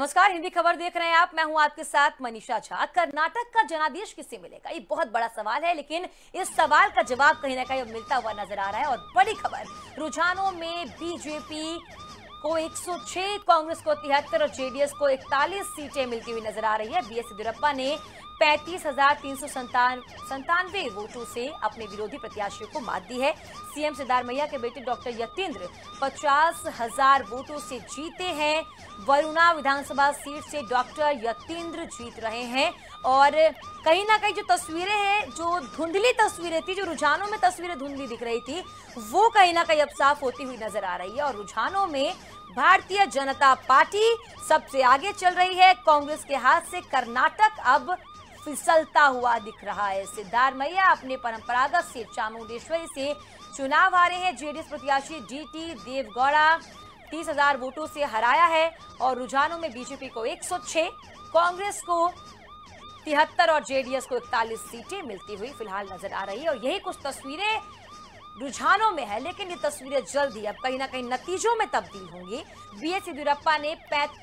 नमस्कार, हिंदी खबर देख रहे हैं आप। मैं हूं आपके साथ मनीषा झा। कर्नाटक का जनादेश किससे मिलेगा, ये बहुत बड़ा सवाल है, लेकिन इस सवाल का जवाब कहीं ना कहीं मिलता हुआ नजर आ रहा है। और बड़ी खबर, रुझानों में बीजेपी को 106, कांग्रेस को 73 और जेडीएस को 41 सीटें मिलती हुई नजर आ रही है। बीएस येदियुरप्पा ने 35,397 वोटों से अपने विरोधी प्रत्याशियों को मात दी है। सीएम सिद्धारमैया के बेटे डॉक्टर यतीन्द्र 50,000 वोटों से जीते हैं। वरुणा विधानसभा सीट से डॉक्टर यतीन्द्र जीत रहे हैं। और कहीं ना कहीं जो तस्वीरें हैं, जो धुंधली तस्वीरें थी, जो रुझानों में तस्वीरें धुंधली दिख रही थी, वो कहीं ना कहीं अब साफ होती हुई नजर आ रही है। और रुझानों में भारतीय जनता पार्टी सबसे आगे चल रही है। कांग्रेस के हाथ से कर्नाटक अब फिसलता हुआ दिख रहा है। सिद्धारमैया अपने परंपरागत सीट चामुंडेश्वरी से चुनाव हारे हैं। जेडीएस प्रत्याशी डीटी देवगौड़ा 30,000 वोटों से हराया है। और रुझानों में बीजेपी को 106, कांग्रेस को 73 और जेडीएस को 41 सीटें मिलती हुई फिलहाल नजर आ रही है। और यही कुछ तस्वीरें रुझानों में है, लेकिन ये तस्वीरें जल्द ही अब कहीं ना कहीं नतीजों में तब्दील होंगी। बीएस येदियुरप्पा ने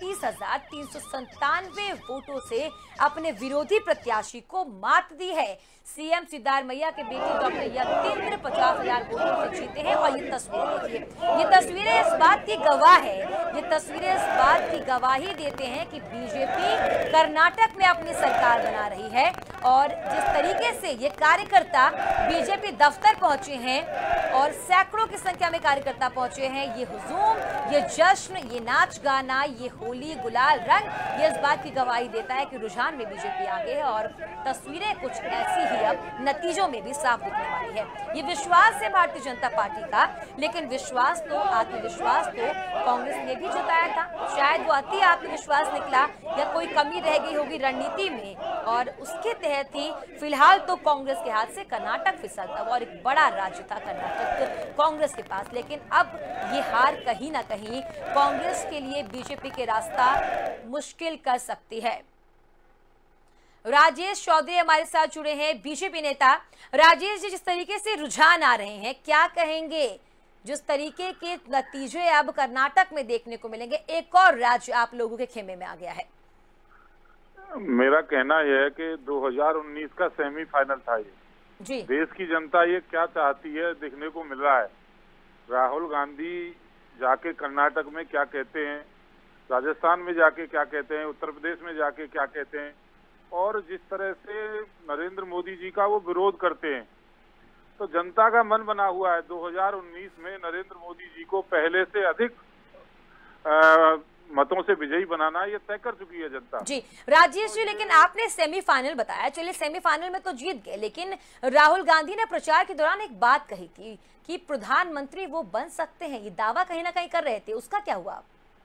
35,397 वोटों से अपने विरोधी प्रत्याशी को मात दी है। सीएम सिद्धारमैया के बेटे डॉक्टर यतीन्द्र 50,000 वोटों से जीते हैं। और ये तस्वीरें देखिए, ये तस्वीरें इस बात की गवाह है, ये तस्वीरें इस बात की गवाही देते हैं कि बीजेपी कर्नाटक में अपनी सरकार बना रही है। और जिस तरीके से ये कार्यकर्ता बीजेपी दफ्तर पहुंचे हैं और सैकड़ों की संख्या में कार्यकर्ता पहुंचे हैं, ये हुजूम, ये जश्न, ये नाच गाना, ये होली गुलाल रंग, ये इस बात की गवाही देता है कि रुझान में बीजेपी आगे है। और तस्वीरें कुछ ऐसी ही अब नतीजों में भी साफ दिखने वाली है। ये विश्वास है भारतीय जनता पार्टी का, लेकिन विश्वास तो, आत्मविश्वास तो कांग्रेस ने भी जताया था। शायद वो अति आत्मविश्वास निकला या कोई कमी रह गई होगी रणनीति में, और उसके तहत ही फिलहाल तो कांग्रेस के हाथ से कर्नाटक फिसलता हुआ। और एक बड़ा राज्य था कर्नाटक कांग्रेस के पास, लेकिन अब ये हार कहीं ना कहीं कांग्रेस के लिए बीजेपी के रास्ता मुश्किल कर सकती है। राजेश चौधरी हमारे साथ जुड़े हैं, बीजेपी नेता। राजेश जी, जिस तरीके से रुझान आ रहे हैं, क्या कहेंगे? जिस तरीके के नतीजे अब कर्नाटक में देखने को मिलेंगे, एक और राज्य आप लोगों के खेमे में आ गया है। मेरा कहना यह है कि 2019 का सेमीफाइनल था ये जी। देश की जनता ये क्या चाहती है देखने को मिल रहा है। राहुल गांधी जाके कर्नाटक में क्या कहते हैं, राजस्थान में जाके क्या कहते हैं, उत्तर प्रदेश में जाके क्या कहते हैं, और जिस तरह से नरेंद्र मोदी जी का वो विरोध करते हैं, तो जनता का मन बना हुआ है 2019 में नरेंद्र मोदी जी को पहले से अधिक मतों से विजयी बनाना ये तय कर चुकी है जनता जी। राजेश जी, लेकिन आपने सेमीफाइनल बताया, चलिए सेमीफाइनल में तो जीत गए, लेकिन राहुल गांधी ने प्रचार के दौरान एक बात कही थी कि प्रधानमंत्री वो बन सकते हैं, ये दावा कहीं ना कहीं कर रहे थे, उसका क्या हुआ?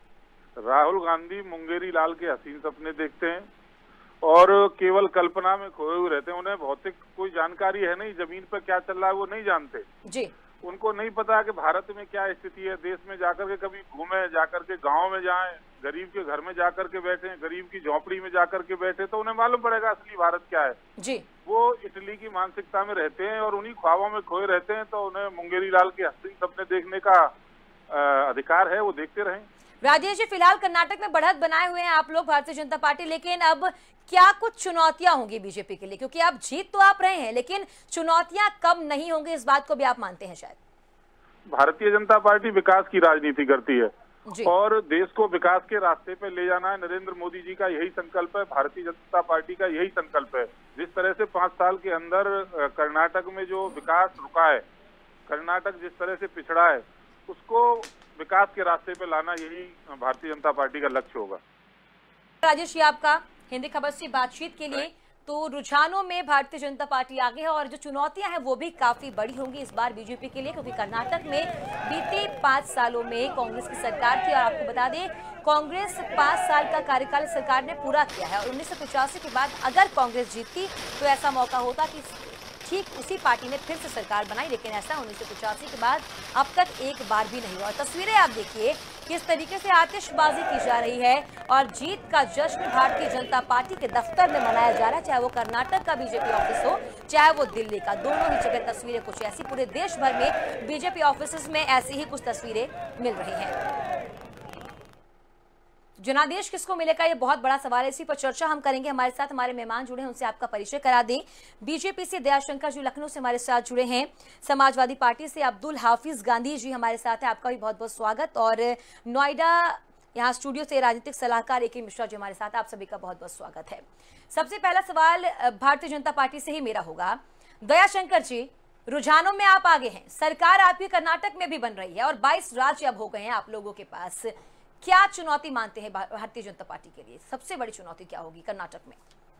राहुल गांधी मुंगेरी लाल के हसीन सपने देखते हैं और केवल कल्पना में खोए हुए रहते हैं। उन्हें भौतिक कोई जानकारी है नहीं, जमीन पर क्या चल रहा है वो नहीं जानते जी। उनको नहीं पता कि भारत में क्या स्थिति है। देश में जाकर के कभी घूमे, जाकर के गांव में जाएं, गरीब के घर में जाकर के बैठे, गरीब की झोपड़ी में जाकर के बैठे, तो उन्हें मालूम पड़ेगा असली भारत क्या है जी। वो इटली की मानसिकता में रहते हैं और उन्हीं ख्वाबों में खोए रहते हैं, तो उन्हें मुंगेरी लाल के हसीन सपने देखने का अधिकार है, वो देखते रहें। राजेश जी, फिलहाल कर्नाटक में बढ़त बनाए हुए हैं आप लोग, भारतीय जनता पार्टी, लेकिन अब क्या कुछ चुनौतियां होंगी बीजेपी के लिए? क्योंकि आप जीत तो आप रहे हैं, लेकिन चुनौतियां कम नहीं होंगी, इस बात को भी आप मानते हैं शायद? भारतीय जनता पार्टी विकास की राजनीति करती है और देश को विकास के रास्ते पे ले जाना है। नरेंद्र मोदी जी का यही संकल्प है, भारतीय जनता पार्टी का यही संकल्प है। जिस तरह से 5 साल के अंदर कर्नाटक में जो विकास रुका है, कर्नाटक जिस तरह से पिछड़ा है, उसको विकास के रास्ते पे लाना यही भारतीय जनता पार्टी का लक्ष्य होगा। राजेश जी, आपका हिंदी खबर से बातचीत के लिए। तो रुझानों में भारतीय जनता पार्टी आगे है और जो चुनौतियां हैं वो भी काफी बड़ी होंगी इस बार बीजेपी के लिए, क्योंकि कर्नाटक में बीते 5 सालों में कांग्रेस की सरकार थी। और आपको बता दें, कांग्रेस 5 साल का कार्यकाल सरकार ने पूरा किया है। और 1985 के बाद अगर कांग्रेस जीतती तो ऐसा मौका होता कि ठीक उसी पार्टी ने फिर से सरकार बनाई, लेकिन ऐसा 1985 के बाद अब तक एक बार भी नहीं हुआ। तस्वीरें आप देखिए, किस तरीके से आतिशबाजी की जा रही है और जीत का जश्न भारतीय जनता पार्टी के दफ्तर में मनाया जा रहा है, चाहे वो कर्नाटक का बीजेपी ऑफिस हो, चाहे वो दिल्ली का। दोनों ही जगह तस्वीरें कुछ ऐसी, पूरे देश भर में बीजेपी ऑफिस में ऐसी ही कुछ तस्वीरें मिल रही हैं। जनादेश किसको मिलेगा, ये बहुत बड़ा सवाल है। इसी पर चर्चा हम करेंगे। हमारे साथ हमारे मेहमान जुड़े हैं, उनसे आपका परिचय करा दें। बीजेपी से दयाशंकर जी लखनऊ से हमारे साथ जुड़े हैं। समाजवादी पार्टी से अब्दुल हाफिज गांधी जी हमारे साथ हैं, आपका भी बहुत बहुत स्वागत। और नोएडा यहाँ स्टूडियो से राजनीतिक सलाहकार ए.के. मिश्रा जी हमारे साथ, आप सभी का बहुत बहुत स्वागत है। सबसे पहला सवाल भारतीय जनता पार्टी से ही मेरा होगा। दयाशंकर जी, रुझानों में आप आगे हैं, सरकार आपकी कर्नाटक में भी बन रही है और 22 राज्य अब हो गए हैं आप लोगों के पास। क्या चुनौती मानते हैं भारतीय जनता पार्टी के लिए? सबसे बड़ी चुनौती क्या होगी कर्नाटक में?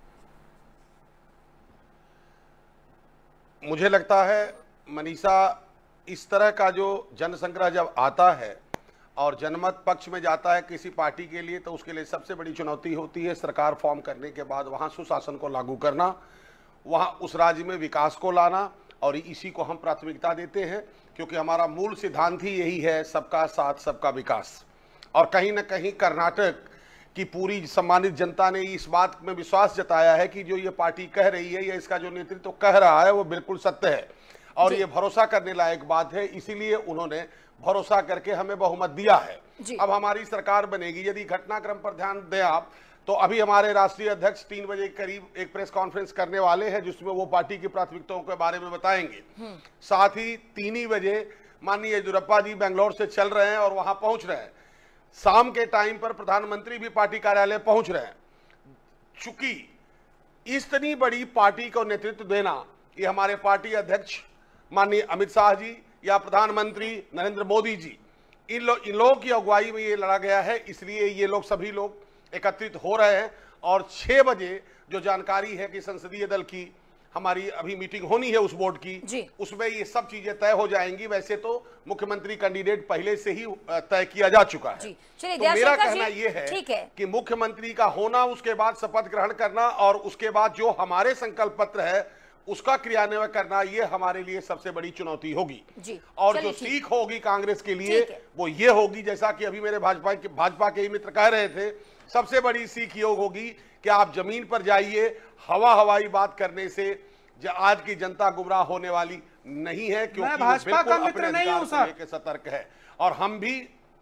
मुझे लगता है मनीषा, इस तरह का जो जनसंग्रह जब आता है और जनमत पक्ष में जाता है किसी पार्टी के लिए, तो उसके लिए सबसे बड़ी चुनौती होती है सरकार फॉर्म करने के बाद वहां सुशासन को लागू करना, वहां उस राज्य में विकास को लाना, और इसी को हम प्राथमिकता देते हैं क्योंकि हमारा मूल सिद्धांत ही यही है, सबका साथ सबका विकास। और कहीं ना कहीं कर्नाटक की पूरी सम्मानित जनता ने इस बात में विश्वास जताया है कि जो ये पार्टी कह रही है या इसका जो नेतृत्व कह रहा है वो बिल्कुल सत्य है और ये भरोसा करने लायक बात है, इसीलिए उन्होंने भरोसा करके हमें बहुमत दिया है। अब हमारी सरकार बनेगी। यदि घटनाक्रम पर ध्यान दें आप, तो अभी हमारे राष्ट्रीय अध्यक्ष 3 बजे करीब एक प्रेस कॉन्फ्रेंस करने वाले हैं जिसमें वो पार्टी की प्राथमिकताओं के बारे में बताएंगे। साथ ही 3 ही बजे माननीय येदियुरप्पा जी बेंगलोर से चल रहे हैं और वहां पहुंच रहे हैं। शाम के टाइम पर प्रधानमंत्री भी पार्टी कार्यालय पहुंच रहे हैं। चूंकि इतनी बड़ी पार्टी को नेतृत्व देना ये हमारे पार्टी अध्यक्ष माननीय अमित शाह जी या प्रधानमंत्री नरेंद्र मोदी जी, इन लोगों की अगुवाई में ये लड़ा गया है, इसलिए ये लोग सभी लोग एकत्रित हो रहे हैं। और 6 बजे जो जानकारी है कि संसदीय दल की हमारी अभी मीटिंग होनी है उस बोर्ड की, उसमें ये सब चीजें तय हो जाएंगी। वैसे तो मुख्यमंत्री कैंडिडेट पहले से ही तय किया जा चुका है। तो मेरा कहना यह है कि मुख्यमंत्री का होना, उसके बाद शपथ ग्रहण करना और उसके बाद जो हमारे संकल्प पत्र है उसका क्रियान्वयन करना, ये हमारे लिए सबसे बड़ी चुनौती होगी। और जो सीख होगी कांग्रेस के लिए वो ये होगी, जैसा कि अभी मेरे भाजपा के ही मित्र कह रहे थे, सबसे बड़ी सीख ये होगी कि आप जमीन पर जाइए। हवाई बात करने से आज की जनता गुमराह होने वाली नहीं है, क्योंकि भाजपा का मित्र नहीं हूं सर, सतर्क है। और हम भी,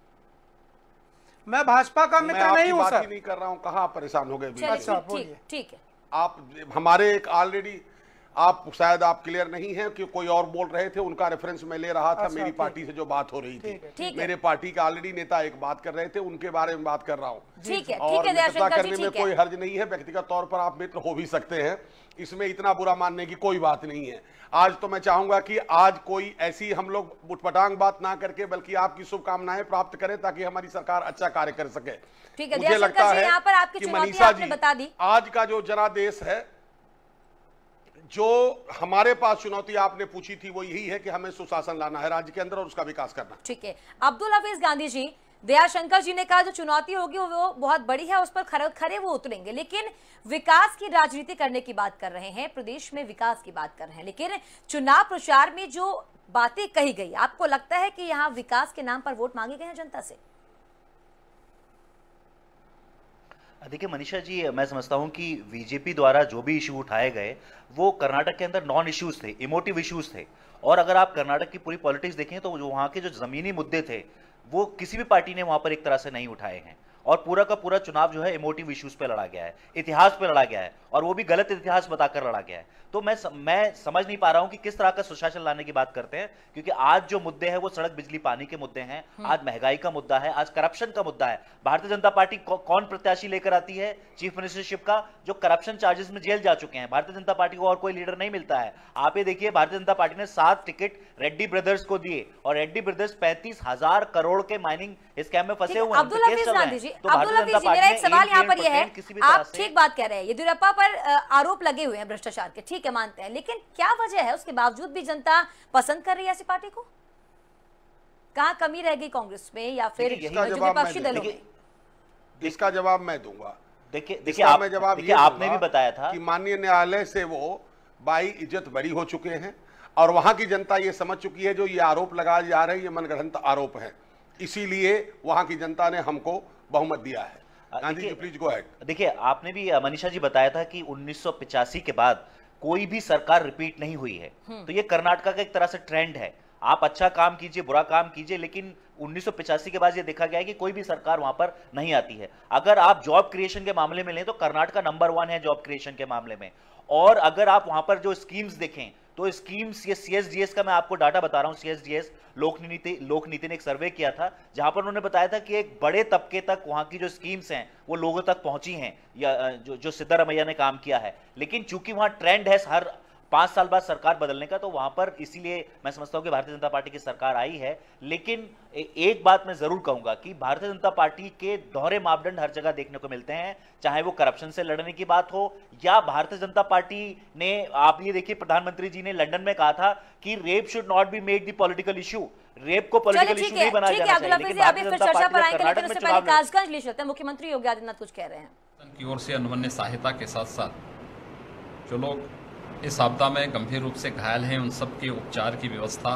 मैं भाजपा का मित्र नहीं हूं सर, नहीं कर रहा हूं। कहां परेशान हो गए? ठीक है, आप हमारे एक ऑलरेडी, आप शायद आप क्लियर नहीं है कि कोई और बोल रहे थे, उनका रेफरेंस मैं ले रहा था। मेरी पार्टी से जो बात हो रही थी, मेरे पार्टी के ऑलरेडी नेता एक बात कर रहे थे, उनके बारे में बात कर रहा हूँ। और मित्रता करने में कोई हर्ज नहीं है, व्यक्तिगत तौर पर आप मित्र हो भी सकते हैं, इसमें इतना बुरा मानने की कोई बात नहीं है। आज तो मैं चाहूंगा कि आज कोई ऐसी हम लोग उठपटांग बात ना करके बल्कि आपकी शुभकामनाएं प्राप्त करें ताकि हमारी सरकार अच्छा कार्य कर सके। मुझे लगता है कि मनीषा जी, आज का जो जनादेश है, जो हमारे पास चुनौती आपने पूछी थी, वो यही है कि हमें सुशासन लाना है राज्य के अंदर और उसका विकास करना। ठीक है अब्दुल हाफिज गांधी जी, दयाशंकर जी ने कहा जो चुनौती होगी वो बहुत बड़ी है, उस पर खरे वो उतरेंगे, लेकिन विकास की राजनीति करने की बात कर रहे हैं, प्रदेश में विकास की बात कर रहे हैं। लेकिन चुनाव प्रचार में जो बातें कही गई, आपको लगता है कि यहाँ विकास के नाम पर वोट मांगे गए हैं जनता से? देखिए मनीषा जी, मैं समझता हूं कि बीजेपी द्वारा जो भी इशू उठाए गए वो कर्नाटक के अंदर नॉन इश्यूज थे, इमोटिव इश्यूज थे। और अगर आप कर्नाटक की पूरी पॉलिटिक्स देखें तो जो वहां के जो जमीनी मुद्दे थे वो किसी भी पार्टी ने वहां पर एक तरह से नहीं उठाए हैं। और पूरा का पूरा चुनाव जो है इमोटिव इश्यूज पे लड़ा गया है, इतिहास पे लड़ा गया है, और वो भी गलत इतिहास बताकर लड़ा गया है। तो मैं समझ नहीं पा रहा हूं कि किस तरह का सुशासन लाने की बात करते हैं, क्योंकि आज जो मुद्दे हैं वो सड़क बिजली पानी के मुद्दे हैं, आज महंगाई का मुद्दा है, आज करप्शन का मुद्दा है। भारतीय जनता पार्टी कौन प्रत्याशी लेकर आती है चीफ मिनिस्टरशिप का, जो करप्शन चार्जेस में जेल जा चुके हैं? भारतीय जनता पार्टी को और कोई लीडर नहीं मिलता है। आप ये देखिए, भारतीय जनता पार्टी ने 7 टिकट रेड्डी ब्रदर्स को दिए और रेड्डी ब्रदर्स 35,000 करोड़ के माइनिंग स्कैम में फंसे हुए हैं। अब्दुल हाफिज गांधी जी, मेरा एक सवाल यहाँ पर यह है, आप ठीक बात कह रहे हैं, येदियुरप्पा पर आरोप लगे हुए हैं भ्रष्टाचार के, ठीक है मानते हैं, लेकिन क्या वजह है उसके बावजूद भी जनता पसंद कर रही है ऐसी पार्टी को? कहाँ कमी रह गई कांग्रेस में या फिर विपक्षी दलों में? इसका जवाब मैं दूंगा। देखिए आपने भी बताया था कि माननीय न्यायालय से वो बाई इज्जत बरी हो चुके हैं और वहां की जनता ये समझ चुकी है जो ये आरोप लगाए जा रहे हैं ये मनगढ़ंत आरोप है, इसीलिए वहां की जनता ने हमको बहुमत दिया है। Gandhi ji please go ahead. देखिए आपने भी मनीषा जी बताया था कि 1985 के बाद कोई भी सरकार रिपीट नहीं हुई है, तो ये कर्नाटक का एक तरह से ट्रेंड है। आप अच्छा काम कीजिए, बुरा काम कीजिए, लेकिन 1985 के बाद ये देखा गया है कि कोई भी सरकार वहां पर नहीं आती है। अगर आप जॉब क्रिएशन के मामले में लें तो कर्नाटक नंबर 1 है जॉब क्रिएशन के मामले में। और अगर आप वहां पर जो स्कीम्स देखें तो स्कीम्स, ये सीएसडीएस का मैं आपको डाटा बता रहा हूं, सीएसडीएस लोक नीति ने एक सर्वे किया था जहां पर उन्होंने बताया था कि एक बड़े तबके तक वहां की जो स्कीम्स हैं वो लोगों तक पहुंची हैं, या जो सिद्धारमैया ने काम किया है। लेकिन चूंकि वहां ट्रेंड है हर 5 साल बाद सरकार बदलने का, तो वहां पर इसीलिए मैं समझता हूं कि भारतीय जनता पार्टी की सरकार आई है। लेकिन एक बात मैं जरूर कहूंगा कि भारतीय जनता पार्टी के दोहरे मापदंड हर जगह देखने को मिलते हैं, चाहे वो करप्शन से लड़ने की बात हो या भारतीय जनता पार्टी ने, आप ये देखिए प्रधानमंत्री जी ने लंदन में कहा था कि rape should not be made the political issue, rape को पॉलिटिकल इशू नहीं बनाया जाना चाहिए। लेकिन अभी फिर चर्चा पर आएंगे, लेकिन उससे पहले कासगंज ले चलते हैं। मुख्यमंत्री योगी आदित्यनाथ कुछ कह रहे हैं की ओर से अनुमन्य सहायता के साथ साथ जो लोग इस आपदा में गंभीर रूप से घायल हैं उन सब के उपचार की व्यवस्था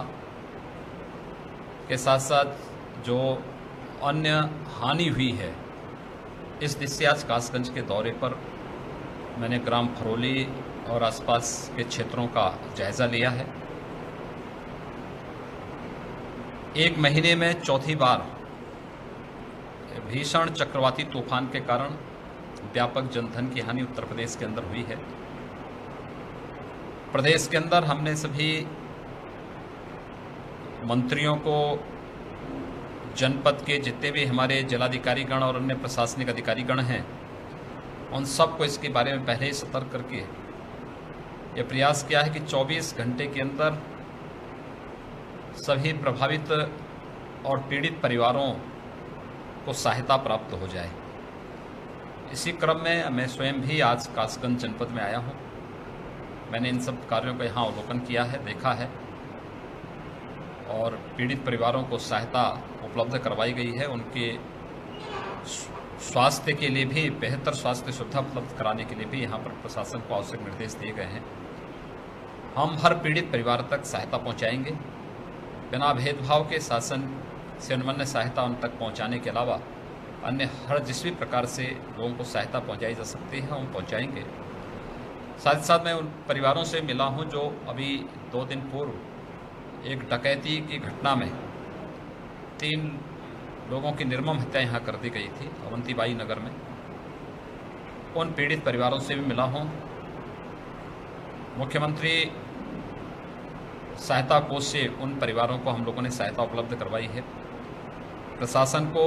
के साथ साथ जो अन्य हानि हुई है, इस दृष्टि आज कासगंज के दौरे पर मैंने ग्राम फरोली और आसपास के क्षेत्रों का जायजा लिया है। 1 महीने में चौथी बार भीषण चक्रवाती तूफान के कारण व्यापक जनधन की हानि उत्तर प्रदेश के अंदर हुई है। प्रदेश के अंदर हमने सभी मंत्रियों को, जनपद के जितने भी हमारे जिलाधिकारीगण और अन्य प्रशासनिक अधिकारीगण हैं, उन सबको इसके बारे में पहले ही सतर्क करके ये प्रयास किया है कि 24 घंटे के अंदर सभी प्रभावित और पीड़ित परिवारों को सहायता प्राप्त हो जाए। इसी क्रम में मैं स्वयं भी आज कासगंज जनपद में आया हूँ। मैंने इन सब कार्यों का यहाँ अवलोकन किया है, देखा है, और पीड़ित परिवारों को सहायता उपलब्ध करवाई गई है। उनके स्वास्थ्य के लिए भी, बेहतर स्वास्थ्य सुविधा उपलब्ध कराने के लिए भी यहाँ पर प्रशासन को आवश्यक निर्देश दिए गए हैं। हम हर पीड़ित परिवार तक सहायता पहुँचाएंगे, बिना भेदभाव के शासन से अनुमन्य सहायता उन तक पहुँचाने के अलावा अन्य हर जिस भी प्रकार से लोगों को सहायता पहुँचाई जा सकती है हम पहुँचाएंगे। साथ ही साथ मैं उन परिवारों से मिला हूं जो अभी 2 दिन पूर्व एक डकैती की घटना में 3 लोगों की निर्मम हत्या यहाँ कर दी गई थी अवंतीबाई नगर में। उन पीड़ित परिवारों से भी मिला हूं। मुख्यमंत्री सहायता कोष से उन परिवारों को हम लोगों ने सहायता उपलब्ध करवाई है। प्रशासन को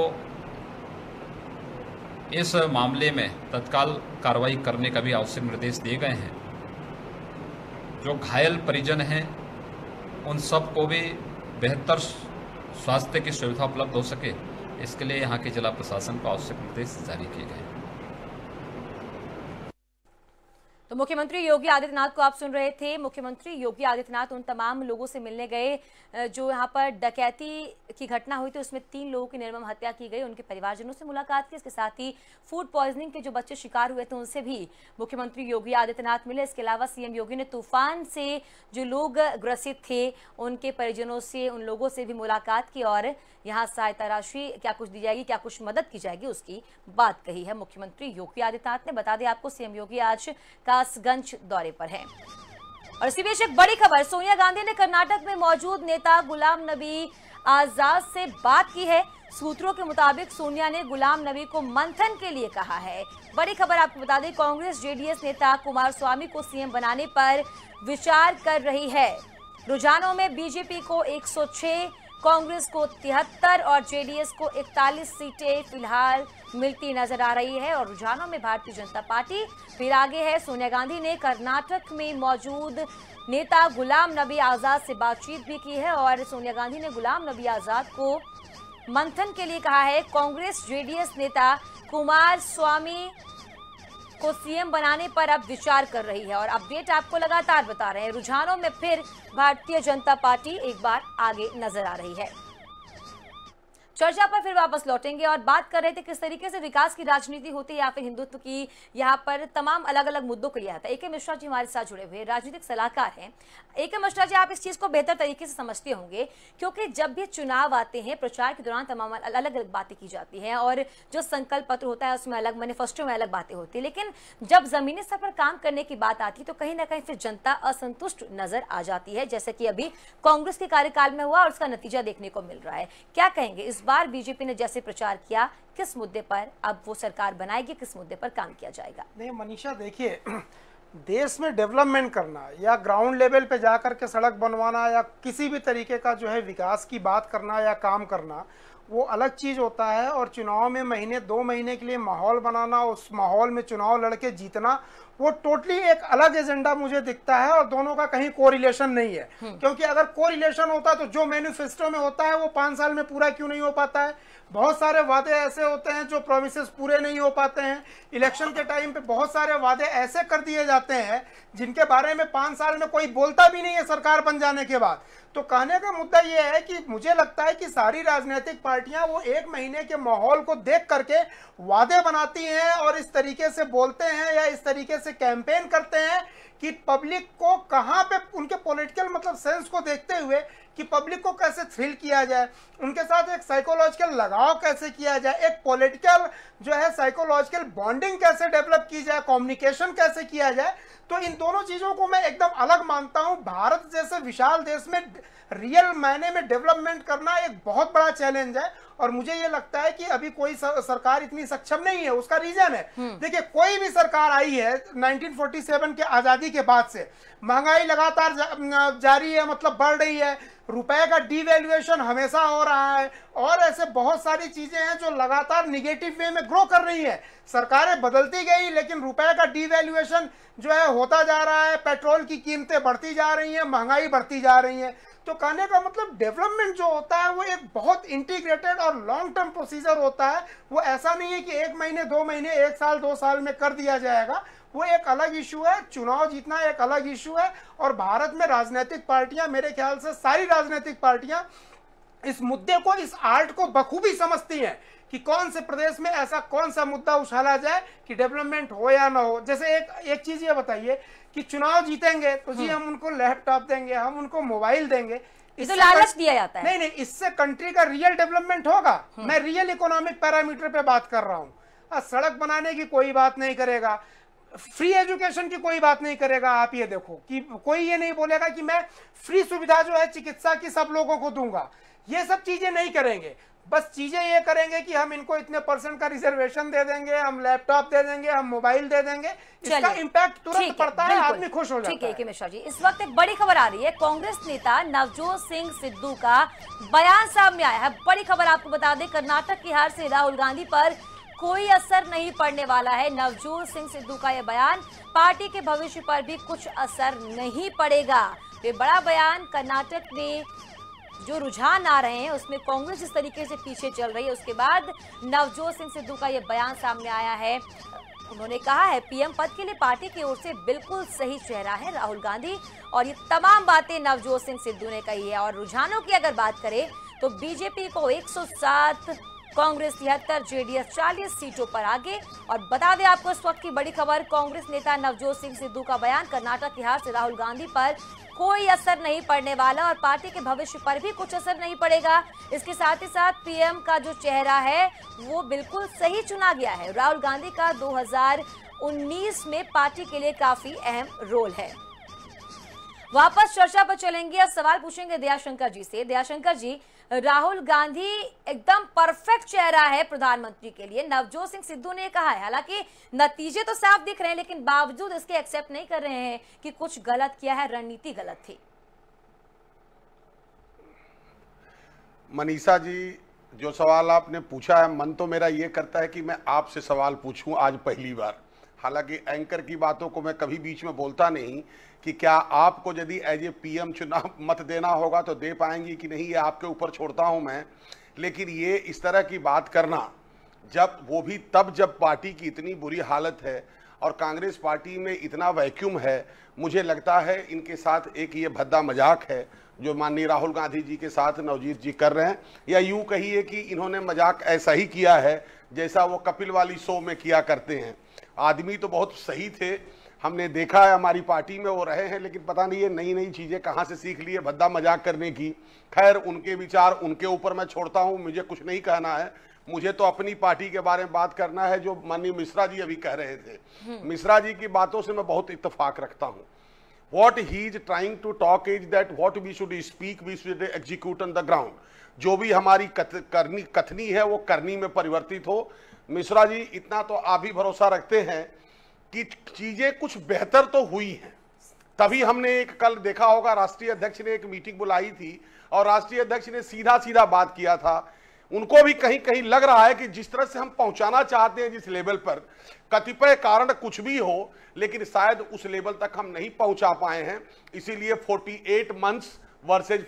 इस मामले में तत्काल कार्रवाई करने का भी आवश्यक निर्देश दिए गए हैं। जो घायल परिजन हैं उन सब को भी बेहतर स्वास्थ्य की सुविधा उपलब्ध हो सके, इसके लिए यहाँ के जिला प्रशासन को आवश्यक निर्देश जारी किए गए हैं। तो मुख्यमंत्री योगी आदित्यनाथ को आप सुन रहे थे। मुख्यमंत्री योगी आदित्यनाथ उन तमाम लोगों से मिलने गए जो यहाँ पर डकैती की घटना हुई थी, उसमें 3 लोगों की निर्मम हत्या की गई, उनके परिवारजनों से मुलाकात की। इसके साथ ही फूड पॉइजनिंग के जो बच्चे शिकार हुए थे उनसे भी मुख्यमंत्री योगी आदित्यनाथ मिले। इसके अलावा सीएम योगी ने तूफान से जो लोग ग्रसित थे उनके परिजनों से, उन लोगों से भी मुलाकात की और यहाँ सहायता राशि क्या कुछ दी जाएगी, क्या कुछ मदद की जाएगी, उसकी बात कही है मुख्यमंत्री योगी आदित्यनाथ ने। बता दें आपको, सीएम योगी आज कासगंज दौरे पर हैं। और इसी बीच एक बड़ी खबर, सोनिया गांधी ने कर्नाटक में मौजूद नेता गुलाम नबी आजाद से बात की है। सूत्रों के मुताबिक सोनिया ने गुलाम नबी को मंथन के लिए कहा है। बड़ी खबर आपको बता दें, कांग्रेस जेडीएस नेता कुमारस्वामी को सीएम बनाने पर विचार कर रही है। रुझानों में बीजेपी को 106, कांग्रेस को 73 और जेडीएस को 41 सीटें फिलहाल मिलती नजर आ रही है। और रुझानों में भारतीय जनता पार्टी फिर आगे है। सोनिया गांधी ने कर्नाटक में मौजूद नेता गुलाम नबी आजाद से बातचीत भी की है और सोनिया गांधी ने गुलाम नबी आजाद को मंथन के लिए कहा है। कांग्रेस जेडीएस नेता कुमारस्वामी को सीएम बनाने पर अब विचार कर रही है और अपडेट आपको लगातार बता रहे हैं। रुझानों में फिर भारतीय जनता पार्टी एक बार आगे नजर आ रही है। चर्चा पर फिर वापस लौटेंगे और बात कर रहे थे किस तरीके से विकास की राजनीति होती है या फिर हिंदुत्व की, यहाँ पर तमाम अलग अलग मुद्दों को लिया जाता है। ए.के. मिश्रा जी हमारे साथ जुड़े हुए राजनीतिक सलाहकार हैं। ए.के. मिश्रा जी, आप इस चीज को बेहतर तरीके से समझते होंगे क्योंकि जब भी चुनाव आते हैं प्रचार के दौरान तमाम अलग अलग बातें की जाती हैं और जो संकल्प पत्र होता है उसमें अलग, मैनिफेस्टो में अलग बातें होती है, लेकिन जब जमीनी स्तर पर काम करने की बात आती है तो कहीं ना कहीं फिर जनता असंतुष्ट नजर आ जाती है, जैसे कि अभी कांग्रेस के कार्यकाल में हुआ और उसका नतीजा देखने को मिल रहा है। क्या कहेंगे, इस बार बीजेपी ने जैसे प्रचार किया, किस मुद्दे पर अब वो सरकार बनाएगी, किस मुद्दे पर काम किया जाएगा? नहीं मनीषा, देखिए, देश में डेवलपमेंट करना या ग्राउंड लेवल पे जाकर के सड़क बनवाना या किसी भी तरीके का जो है विकास की बात करना या काम करना, वो अलग चीज़ होता है। और चुनाव में महीने 2 महीने के लिए माहौल बनाना, उस माहौल में चुनाव लड़के जीतना, वो टोटली एक अलग एजेंडा मुझे दिखता है और दोनों का कहीं कोरिलेशन नहीं है। क्योंकि अगर कोरिलेशन होता तो जो मैनिफेस्टो में होता है वो 5 साल में पूरा क्यों नहीं हो पाता है? बहुत सारे वादे ऐसे होते हैं जो प्रोमिसेस पूरे नहीं हो पाते हैं। इलेक्शन के टाइम पे बहुत सारे वादे ऐसे कर दिए जाते हैं जिनके बारे में 5 साल में कोई बोलता भी नहीं है सरकार बन जाने के बाद। तो कहने का मुद्दा ये है कि मुझे लगता है कि सारी राजनीतिक पार्टियां वो 1 महीने के माहौल को देख करके वादे बनाती हैं और इस तरीके से बोलते हैं या इस तरीके से कैंपेन करते हैं कि पब्लिक को कहां पे उनके पॉलिटिकल मतलब सेंस को देखते हुए कि पब्लिक को कैसे थ्रिल किया जाए, उनके साथ एक साइकोलॉजिकल लगाव कैसे किया जाए, एक पॉलिटिकल जो है साइकोलॉजिकल बॉन्डिंग कैसे डेवलप की जाए, कम्युनिकेशन कैसे किया जाए। तो इन दोनों चीजों को मैं एकदम अलग मानता हूं। भारत जैसे विशाल देश में रियल मायने में डेवलपमेंट करना एक बहुत बड़ा चैलेंज है और मुझे ये लगता है कि अभी कोई सरकार इतनी सक्षम नहीं है। उसका रीजन है, देखिए, कोई भी सरकार आई है 1947 के आजादी के बाद से महंगाई लगातार जारी है, मतलब बढ़ रही है, रुपए का डिवैल्यूएशन हमेशा हो रहा है और ऐसे बहुत सारी चीजें हैं जो लगातार निगेटिव वे में ग्रो कर रही है। सरकारें बदलती गई लेकिन रुपए का डिवैल्यूएशन जो है होता जा रहा है, पेट्रोल की कीमतें बढ़ती जा रही हैं, महंगाई बढ़ती जा रही है। तो कहने का मतलब डेवलपमेंट जो होता है वो एक बहुत इंटीग्रेटेड और लॉन्ग टर्म प्रोसीजर होता है। वो ऐसा नहीं है कि 1 महीने 2 महीने 1 साल 2 साल में कर दिया जाएगा। वो एक अलग इशू है, चुनाव जीतना एक अलग इशू है। और भारत में राजनीतिक पार्टियां, मेरे ख्याल से सारी राजनीतिक पार्टियां इस मुद्दे को, इस आर्ट को बखूबी समझती हैं कि कौन से प्रदेश में ऐसा कौन सा मुद्दा उछाला जाए कि डेवलपमेंट हो या ना हो। जैसे एक चीज ये बताइए कि चुनाव जीतेंगे तो जी हम उनको लैपटॉप देंगे, हम उनको मोबाइल देंगे, इससे लालच दिया जाता है। नहीं, इससे कंट्री का रियल डेवलपमेंट होगा। मैं रियल इकोनॉमिक पैरामीटर पे बात कर रहा हूँ। सड़क बनाने की कोई बात नहीं करेगा, फ्री एजुकेशन की कोई बात नहीं करेगा। आप ये देखो कि कोई ये नहीं बोलेगा कि मैं फ्री सुविधा जो है चिकित्सा की सब लोगों को दूंगा। ये सब चीजें नहीं करेंगे। बस चीजें ये करेंगे कि हम इनको इतने % का रिजर्वेशन दे देंगे, हम लैपटॉप दे देंगे, हम मोबाइल दे देंगे। इसका इम्पैक्ट तुरंत पड़ता है, आदमी खुश हो जाता है। ठीक है मिश्रा जी, इस वक्त एक बड़ी खबर आ रही है। कांग्रेस नेता नवजोत सिंह सिद्धू का बयान सामने आया है। बड़ी खबर आपको बता दें, कर्नाटक की हार से राहुल गांधी पर कोई असर नहीं पड़ने वाला है। नवजोत सिंह सिद्धू का यह बयान, पार्टी के भविष्य पर भी कुछ असर नहीं पड़ेगा। ये बड़ा बयान, कर्नाटक में जो रुझान आ रहे हैं उसमें कांग्रेस जिस तरीके से पीछे चल रही है, उसके बाद नवजोत सिंह सिद्धू का यह बयान सामने आया है। उन्होंने कहा है पीएम पद के लिए पार्टी की ओर से बिल्कुल सही चेहरा है राहुल गांधी, और ये तमाम बातें नवजोत सिंह सिद्धू ने कही है। और रुझानों की अगर बात करें तो बीजेपी को 107, कांग्रेस 73, जेडीएस 40 सीटों पर आगे। और बता दें आपको इस वक्त की बड़ी खबर, कांग्रेस नेता नवजोत सिंह सिद्धू का बयान, कर्नाटक की हार से राहुल गांधी पर कोई असर नहीं पड़ने वाला और पार्टी के भविष्य पर भी कुछ असर नहीं पड़ेगा। इसके साथ ही साथ पीएम का जो चेहरा है वो बिल्कुल सही चुना गया है। राहुल गांधी का 2019 में पार्टी के लिए काफी अहम रोल है। वापस चर्चा पर चलेंगे, अब सवाल पूछेंगे दयाशंकर जी से। दयाशंकर जी, राहुल गांधी एकदम परफेक्ट चेहरा है प्रधानमंत्री के लिए, नवजोत सिंह सिद्धू ने कहा है। हालांकि नतीजे तो साफ दिख रहे हैं लेकिन बावजूद इसके एक्सेप्ट नहीं कर रहे हैं कि कुछ गलत किया है, रणनीति गलत थी। मनीषा जी, जो सवाल आपने पूछा है, मन तो मेरा ये करता है कि मैं आपसे सवाल पूछूं आज पहली बार। हालांकि एंकर की बातों को मैं कभी बीच में बोलता नहीं कि क्या आपको यदि एज ए पीएम चुनाव मत देना होगा तो दे पाएंगी कि नहीं, ये आपके ऊपर छोड़ता हूं मैं। लेकिन ये इस तरह की बात करना, जब वो भी तब जब पार्टी की इतनी बुरी हालत है और कांग्रेस पार्टी में इतना वैक्यूम है, मुझे लगता है इनके साथ एक ये भद्दा मजाक है जो माननीय राहुल गांधी जी के साथ नवजीत जी कर रहे हैं, या यूं कहिए कि इन्होंने मजाक ऐसा ही किया है जैसा वो कपिल वाली शो में किया करते हैं। आदमी तो बहुत सही थे, हमने देखा है हमारी पार्टी में वो रहे हैं, लेकिन पता नहीं ये नई नई चीज़ें कहाँ से सीख लिए भद्दा मजाक करने की। खैर, उनके विचार उनके ऊपर मैं छोड़ता हूँ, मुझे कुछ नहीं कहना है। मुझे तो अपनी पार्टी के बारे में बात करना है जो माननीय मिश्रा जी अभी कह रहे थे। मिश्रा जी की बातों से मैं बहुत इत्तेफाक रखता हूँ। What he is trying to talk is that what we should speak, we should execute on the ground. जो भी हमारी कथनी है वो करनी में परिवर्तित हो। मिश्रा जी, इतना तो आप भी भरोसा रखते हैं कि चीजें कुछ बेहतर तो हुई हैं। तभी हमने एक कल देखा होगा, राष्ट्रीय अध्यक्ष ने एक मीटिंग बुलाई थी और राष्ट्रीय अध्यक्ष ने सीधा सीधा बात किया था। उनको भी कहीं कहीं लग रहा है कि जिस तरह से हम पहुंचाना चाहते हैं जिस लेवल पर, कतिपय कारण कुछ भी हो, लेकिन शायद उस लेवल तक हम नहीं पहुंचा पाए हैं। इसीलिए 48 मंथ्स वर्सेज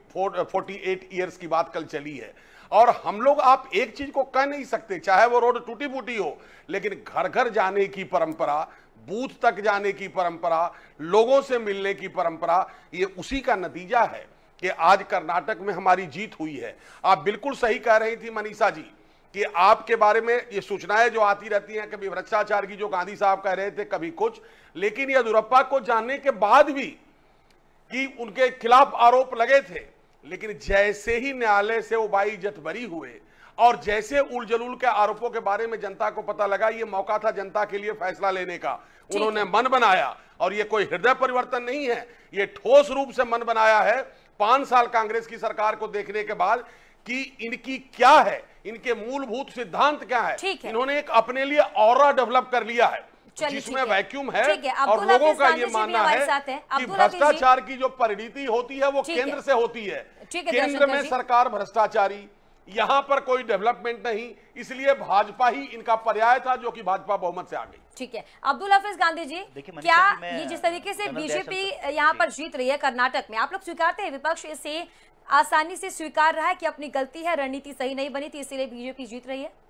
48 ईयर्स की बात कल चली है। और हम लोग, आप एक चीज को कह नहीं सकते, चाहे वो रोड टूटी फूटी हो, लेकिन घर घर जाने की परंपरा, बूथ तक जाने की परंपरा, लोगों से मिलने की परंपरा, ये उसी का नतीजा है कि आज कर्नाटक में हमारी जीत हुई है। आप बिल्कुल सही कह रही थी मनीषा जी कि आपके बारे में ये सूचनाएं जो आती रहती हैं, कभी भ्रष्टाचार की जो गांधी साहब कह रहे थे, कभी कुछ, लेकिन येदियुरप्पा को जानने के बाद भी कि उनके खिलाफ आरोप लगे थे, लेकिन जैसे ही न्यायालय से वो बाइज्जत बरी हुए और जैसे उलझुल के आरोपों के बारे में जनता को पता लगा, ये मौका था जनता के लिए फैसला लेने का, उन्होंने मन बनाया। और ये कोई हृदय परिवर्तन नहीं है, ये ठोस रूप से मन बनाया है 5 साल कांग्रेस की सरकार को देखने के बाद कि इनकी क्या है, इनके मूलभूत सिद्धांत क्या है। इन्होंने एक अपने लिए ऑरा डेवलप कर लिया है जिसमें वैक्यूम है और लोगों का ये मानना है कि भ्रष्टाचार की जो परिणति होती है वो केंद्र से होती है। केंद्र में सरकार भ्रष्टाचारी, यहाँ पर कोई डेवलपमेंट नहीं, इसलिए भाजपा ही इनका पर्याय था जो कि भाजपा बहुमत से आ गई। ठीक है, अब्दुल हफीज गांधी जी, क्या ये जिस तरीके से बीजेपी यहाँ पर जीत रही है कर्नाटक में, आप लोग स्वीकारते हैं, विपक्ष इसे आसानी से स्वीकार रहा है कि अपनी गलती है, रणनीति सही नहीं बनी थी, इसीलिए बीजेपी जीत रही है?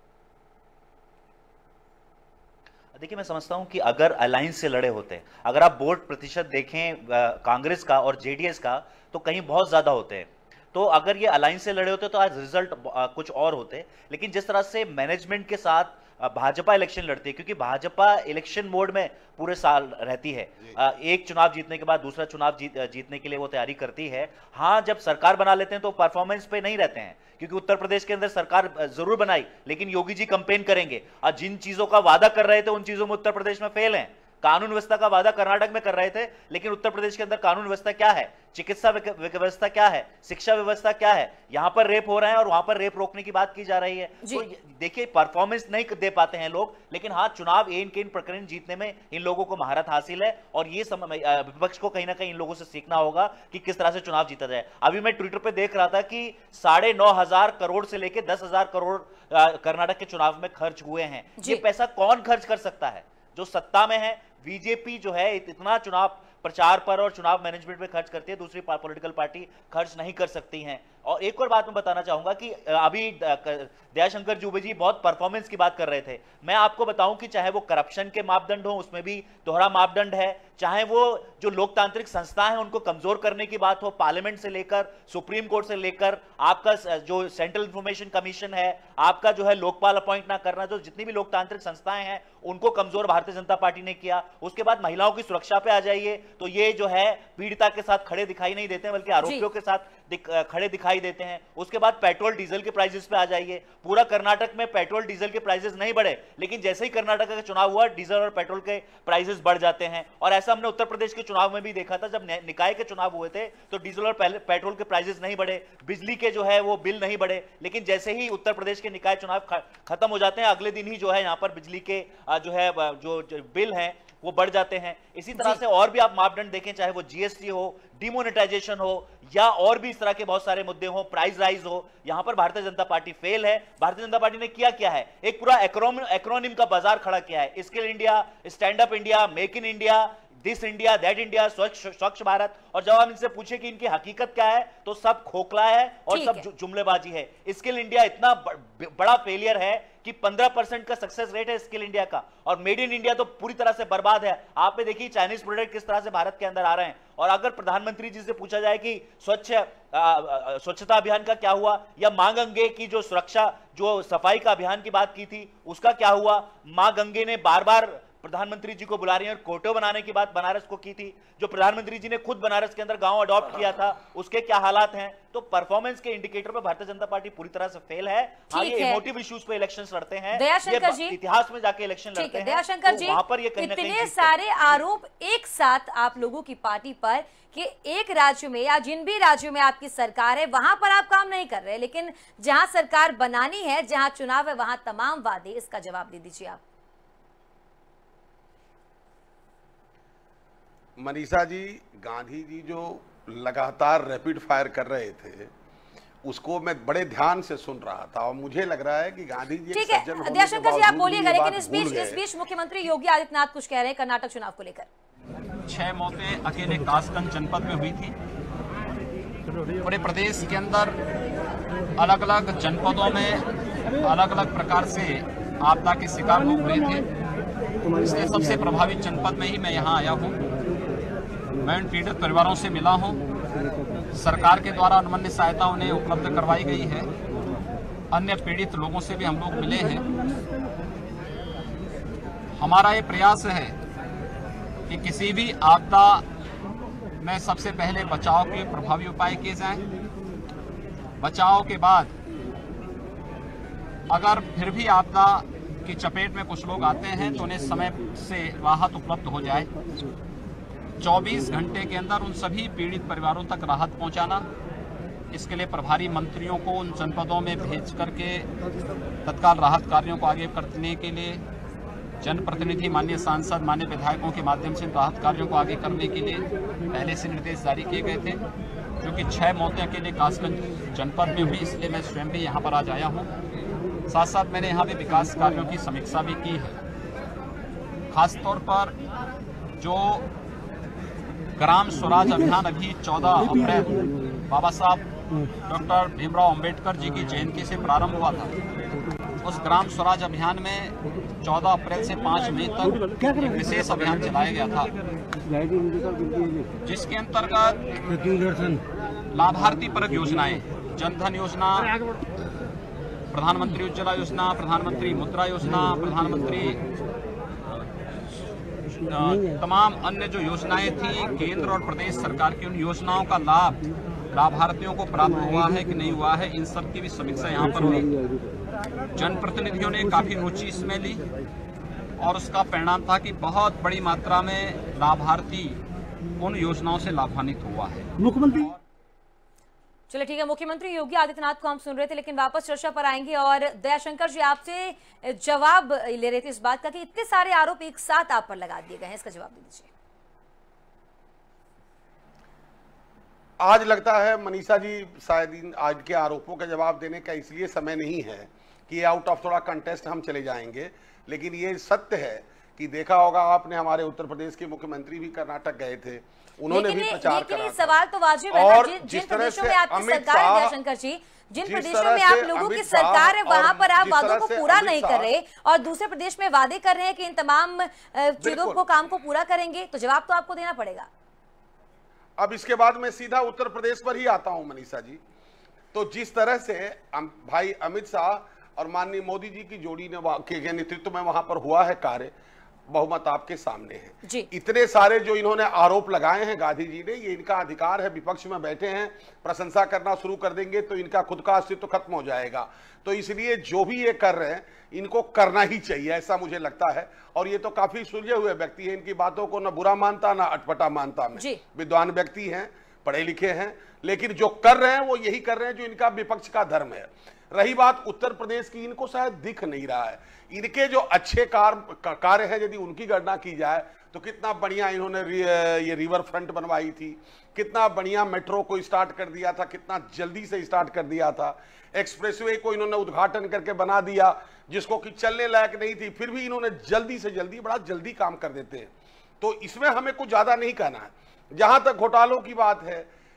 देखिए, मैं समझता हूं कि अगर अलायंस से लड़े होते, अगर आप वोट प्रतिशत देखें कांग्रेस का और जेडीएस का, तो कहीं बहुत ज्यादा होते हैं। तो अगर ये अलायंस से लड़े होते तो आज रिजल्ट कुछ और होते। लेकिन जिस तरह से मैनेजमेंट के साथ भाजपा इलेक्शन लड़ती है, क्योंकि भाजपा इलेक्शन मोड में पूरे साल रहती है, एक चुनाव जीतने के बाद दूसरा चुनाव जीतने के लिए वो तैयारी करती है। हाँ, जब सरकार बना लेते हैं तो परफॉर्मेंस पे नहीं रहते हैं, क्योंकि उत्तर प्रदेश के अंदर सरकार जरूर बनाई, लेकिन योगी जी कंपेन करेंगे और जिन चीजों का वादा कर रहे थे उन चीजों में उत्तर प्रदेश में फेल हैं। कानून व्यवस्था का वादा कर्नाटक में कर रहे थे, लेकिन उत्तर प्रदेश के अंदर कानून व्यवस्था क्या है, चिकित्सा व्यवस्था क्या है, शिक्षा व्यवस्था क्या है, यहां पर रेप हो रहे हैं और वहां पर रेप रोकने की बात की जा रही है। तो देखिए, परफॉर्मेंस नहीं दे पाते हैं लोग, लेकिन हाँ, चुनाव एन के इन प्रकरण जीतने में इन लोगों को महारत हासिल है। और ये विपक्ष को कहीं ना कहीं इन लोगों से सीखना होगा कि किस तरह से चुनाव जीता जाए। अभी मैं ट्विटर पे देख रहा था कि 9,500 करोड़ से लेकर 10,000 करोड़ कर्नाटक के चुनाव में खर्च हुए हैं। ये पैसा कौन खर्च कर सकता है? जो सत्ता में है। बीजेपी जो है इतना चुनाव प्रचार पर और चुनाव मैनेजमेंट में खर्च करती है, दूसरी पॉलिटिकल पार्टी खर्च नहीं कर सकती हैं। और एक और बात मैं बताना चाहूंगा कि अभी दयाशंकर जुबे जी बहुत परफॉर्मेंस की बात कर रहे थे। मैं आपको बताऊं कि चाहे वो करप्शन के मापदंड हो, उसमें भी दोहरा मापदंड है, चाहे वो जो लोकतांत्रिक संस्था है उनको कमजोर करने की बात हो, पार्लियामेंट से लेकर सुप्रीम कोर्ट से लेकर आपका जो सेंट्रल इंफॉर्मेशन कमीशन है, आपका जो है लोकपाल अपॉइंट ना करना, जो जितनी भी लोकतांत्रिक संस्थाएं हैं उनको कमजोर भारतीय जनता पार्टी ने किया। उसके बाद महिलाओं की सुरक्षा पे आ जाइए तो ये जो है पीड़िता के साथ खड़े दिखाई नहीं देते, बल्कि आरोपियों के साथ खड़े दिखाई देते हैं। उसके बाद पेट्रोल डीजल के प्राइसेस पे आ जाइए, पूरा कर्नाटक में पेट्रोल डीजल के प्राइसेस नहीं बढ़े, लेकिन जैसे ही कर्नाटक का चुनाव हुआ डीजल और पेट्रोल के प्राइसेस बढ़ जाते हैं। और ऐसा हमने उत्तर प्रदेश के चुनाव में भी देखा था, जब निकाय के चुनाव हुए थे तो डीजल और पेट्रोल के प्राइसेस नहीं बढ़े, बिजली के जो है वो बिल नहीं बढ़े, लेकिन जैसे ही उत्तर प्रदेश के निकाय चुनाव खत्म हो जाते हैं अगले दिन ही जो है यहाँ पर बिजली के जो है जो बिल हैं वो बढ़ जाते हैं। इसी तरह से और भी आप मापदंड देखें, चाहे वो जीएसटी हो, डिमोनेटाइजेशन हो, या और भी इस तरह के बहुत सारे मुद्दे हो, प्राइस राइज हो, यहां पर भारतीय जनता पार्टी फेल है। भारतीय जनता पार्टी ने क्या है, एक पूरा एक्रोनिम का बाजार खड़ा किया है, skill India, stand up India, make in India, this India, that India, Swachh Bharat. और जब हम इनसे पूछे कि इनकी हकीकत क्या है तो सब खोखला है और सब जुमलेबाजी है। स्किल इंडिया इतना बड़ा फेलियर है कि 15% का सक्सेस रेट है स्किल इंडिया का, और मेड इन इंडिया तो पूरी तरह से बर्बाद है। आप देखिए चाइनीज प्रोडक्ट किस तरह से भारत के अंदर आ रहे हैं। और अगर प्रधानमंत्री जी से पूछा जाए कि स्वच्छता अभियान का क्या हुआ, या मां गंगे की जो सुरक्षा, जो सफाई का अभियान की बात की थी, उसका क्या हुआ। मां गंगे ने बार बार प्रधानमंत्री जी को बुला रही है, और कोटो बनाने की बात बनारस को की थी, जो प्रधानमंत्री जी ने खुद बनारस के अंदर गांव अडॉप्ट किया था, उसके क्या हालात हैं। तो परफॉर्मेंस के इंडिकेटर पे भारतीय जनता पार्टी पूरी तरह से फेल है। हाँ, ये इमोटिव इश्यूज पे इलेक्शंस लड़ते हैं, दयाशंकर जी इतिहास में जाके इलेक्शन लड़ते हैं। दयाशंकर जी, वहां पर ये कहीं ना कहीं इतने सारे आरोप एक साथ आप लोगों की पार्टी पर कि एक राज्य में या जिन भी राज्यों में आपकी सरकार है वहां पर आप काम नहीं कर रहे, लेकिन जहां सरकार बनानी है, जहां चुनाव है, वहां तमाम वादे। इसका जवाब दे दीजिए आप। मनीषा जी, गांधी जी जो लगातार रैपिड फायर कर रहे थे उसको मैं बड़े ध्यान से सुन रहा था, और मुझे लग रहा है कि गांधी जी ठीक है दयाशंकर जी, आप बोलिएगा, लेकिन इस बीच मुख्यमंत्री योगी आदित्यनाथ कुछ कह रहे हैं कर्नाटक चुनाव को लेकर। 6 मौतें अकेले कासगंज जनपद में हुई थी। पूरे प्रदेश के अंदर अलग अलग जनपदों में अलग अलग प्रकार से आपदा के शिकार लोग हुए थे, इसलिए सबसे प्रभावित जनपद में ही मैं यहाँ आया हूँ। मैं उन पीड़ित परिवारों से मिला हूँ। सरकार के द्वारा अनुमन्य सहायता उन्हें उपलब्ध करवाई गई है। अन्य पीड़ित लोगों से भी हम लोग मिले हैं। हमारा ये प्रयास है कि किसी भी आपदा में सबसे पहले बचाव के प्रभावी उपाय किए जाएं। बचाव के बाद अगर फिर भी आपदा की चपेट में कुछ लोग आते हैं तो उन्हें समय से राहत उपलब्ध हो जाए। 24 घंटे के अंदर उन सभी पीड़ित परिवारों तक राहत पहुंचाना, इसके लिए प्रभारी मंत्रियों को उन जनपदों में भेज करके तत्काल राहत कार्यों को आगे करने के लिए, जनप्रतिनिधि, माननीय सांसद, माननीय विधायकों के माध्यम से राहत कार्यों को आगे करने के लिए पहले से निर्देश जारी किए गए थे। क्योंकि 6 मौतें के लिए कासगंज जनपद में हुई, इसलिए मैं स्वयं भी यहाँ पर आज आया हूँ। साथ साथ मैंने यहाँ भी विकास कार्यों की समीक्षा भी की है। खासतौर पर जो ग्राम स्वराज अभियान अभी 14 अप्रैल बाबा साहब डॉक्टर भीमराव अंबेडकर जी की जयंती से प्रारंभ हुआ था, उस ग्राम स्वराज अभियान में 14 अप्रैल से 5 मई तक एक विशेष अभियान चलाया गया था, जिसके अंतर्गत लाभार्थी परक योजनाएं, जनधन योजना, प्रधानमंत्री उज्ज्वला योजना, प्रधानमंत्री मुद्रा योजना, प्रधानमंत्री तमाम अन्य जो योजनाएं थी केंद्र और प्रदेश सरकार की, उन योजनाओं का लाभ लाभार्थियों को प्राप्त हुआ है कि नहीं हुआ है, इन सब की भी समीक्षा यहाँ पर हुई। जनप्रतिनिधियों ने काफी रुचि इसमें ली और उसका परिणाम था कि बहुत बड़ी मात्रा में लाभार्थी उन योजनाओं से लाभान्वित हुआ है। मुख्यमंत्री, चलिए ठीक है, मुख्यमंत्री योगी आदित्यनाथ को हम सुन रहे थे, लेकिन वापस चर्चा पर आएंगे। और दयाशंकर जी, आपसे जवाब ले रहे थे इस बात का कि इतने सारे आरोप एक साथ आप पर लगा दिए गए हैं, इसका जवाब दे दीजिए। आज लगता है मनीषा जी शायद आज के आरोपों का जवाब देने का इसलिए समय नहीं है कि आउट ऑफ थोड़ा कंटेस्ट हम चले जाएंगे, लेकिन ये सत्य है कि देखा होगा आपने, हमारे उत्तर प्रदेश के मुख्यमंत्री भी कर्नाटक गए थे, उन्होंने भी प्रचार करा। सवाल तो वाजिब है और जिन प्रदेशों में आपकी सरकार है दयाशंकर जी, जिन प्रदेशों में आप लोगों की सरकार है वहां पर आप वादों को पूरा नहीं कर रहे और दूसरे प्रदेश में वादे कर रहे हैं कि इन तमाम चीजों को, काम को पूरा करेंगे, तो जवाब तो आपको देना पड़ेगा। अब इसके बाद मैं सीधा उत्तर प्रदेश पर ही आता हूं मनीषा जी। तो जिस तरह से भाई अमित शाह और माननीय मोदी जी की जोड़ी ने के नेतृत्व में वहां पर हुआ है कार्य, बहुमत आपके सामने है जी। इतने सारे जो इन्होंने आरोप लगाए हैं गांधी जी ने, ये इनका अधिकार है, विपक्ष में बैठे हैं, प्रशंसा करना शुरू कर देंगे तो इनका खुद का अस्तित्व खत्म हो जाएगा। तो इसलिए जो भी ये कर रहे हैं इनको करना ही चाहिए, ऐसा मुझे लगता है। और ये तो काफी सुलझे हुए व्यक्ति हैं, इनकी बातों को न बुरा मानता ना अटपटा मानता मैं, विद्वान व्यक्ति हैं, पढ़े लिखे हैं, लेकिन जो कर रहे हैं वो यही कर रहे हैं जो इनका विपक्ष का धर्म है। रही बात उत्तर प्रदेश की, इनको शायद दिख नहीं रहा है। इनके जो अच्छे कार्य हैं यदि उनकी गणना की जाए तो कितना बढ़िया इन्होंने ये रिवर फ्रंट बनवाई थी, कितना बढ़िया मेट्रो को स्टार्ट कर दिया था, कितना जल्दी से स्टार्ट कर दिया था। एक्सप्रेसवे को इन्होंने उद्घाटन करके बना दिया जिसको कि चलने लायक नहीं थी, फिर भी इन्होंने जल्दी से जल्दी, बड़ा जल्दी काम कर देते हैं। तो इसमें हमें कुछ ज्यादा नहीं कहना है। जहां तक घोटालों की बात है,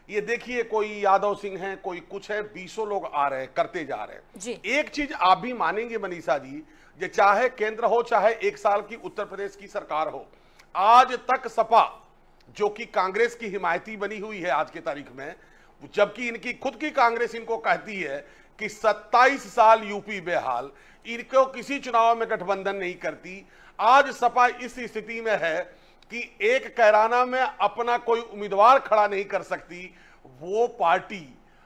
ये देखिए कोई यादव सिंह है, कोई कुछ है, 20 लोग आ रहे हैं, करते जा रहे हैं जी। एक चीज आप भी मानेंगे मनीषा जी, जो चाहे केंद्र हो चाहे 1 साल की उत्तर प्रदेश की सरकार हो, आज तक सपा जो कि कांग्रेस की हिमायती बनी हुई है आज की तारीख में, जबकि इनकी खुद की कांग्रेस इनको कहती है कि 27 साल यूपी बेहाल, इनको किसी चुनाव में गठबंधन नहीं करती। आज सपा इस स्थिति में है कि एक कैराना में अपना कोई उम्मीदवार खड़ा नहीं कर सकती। वो पार्टी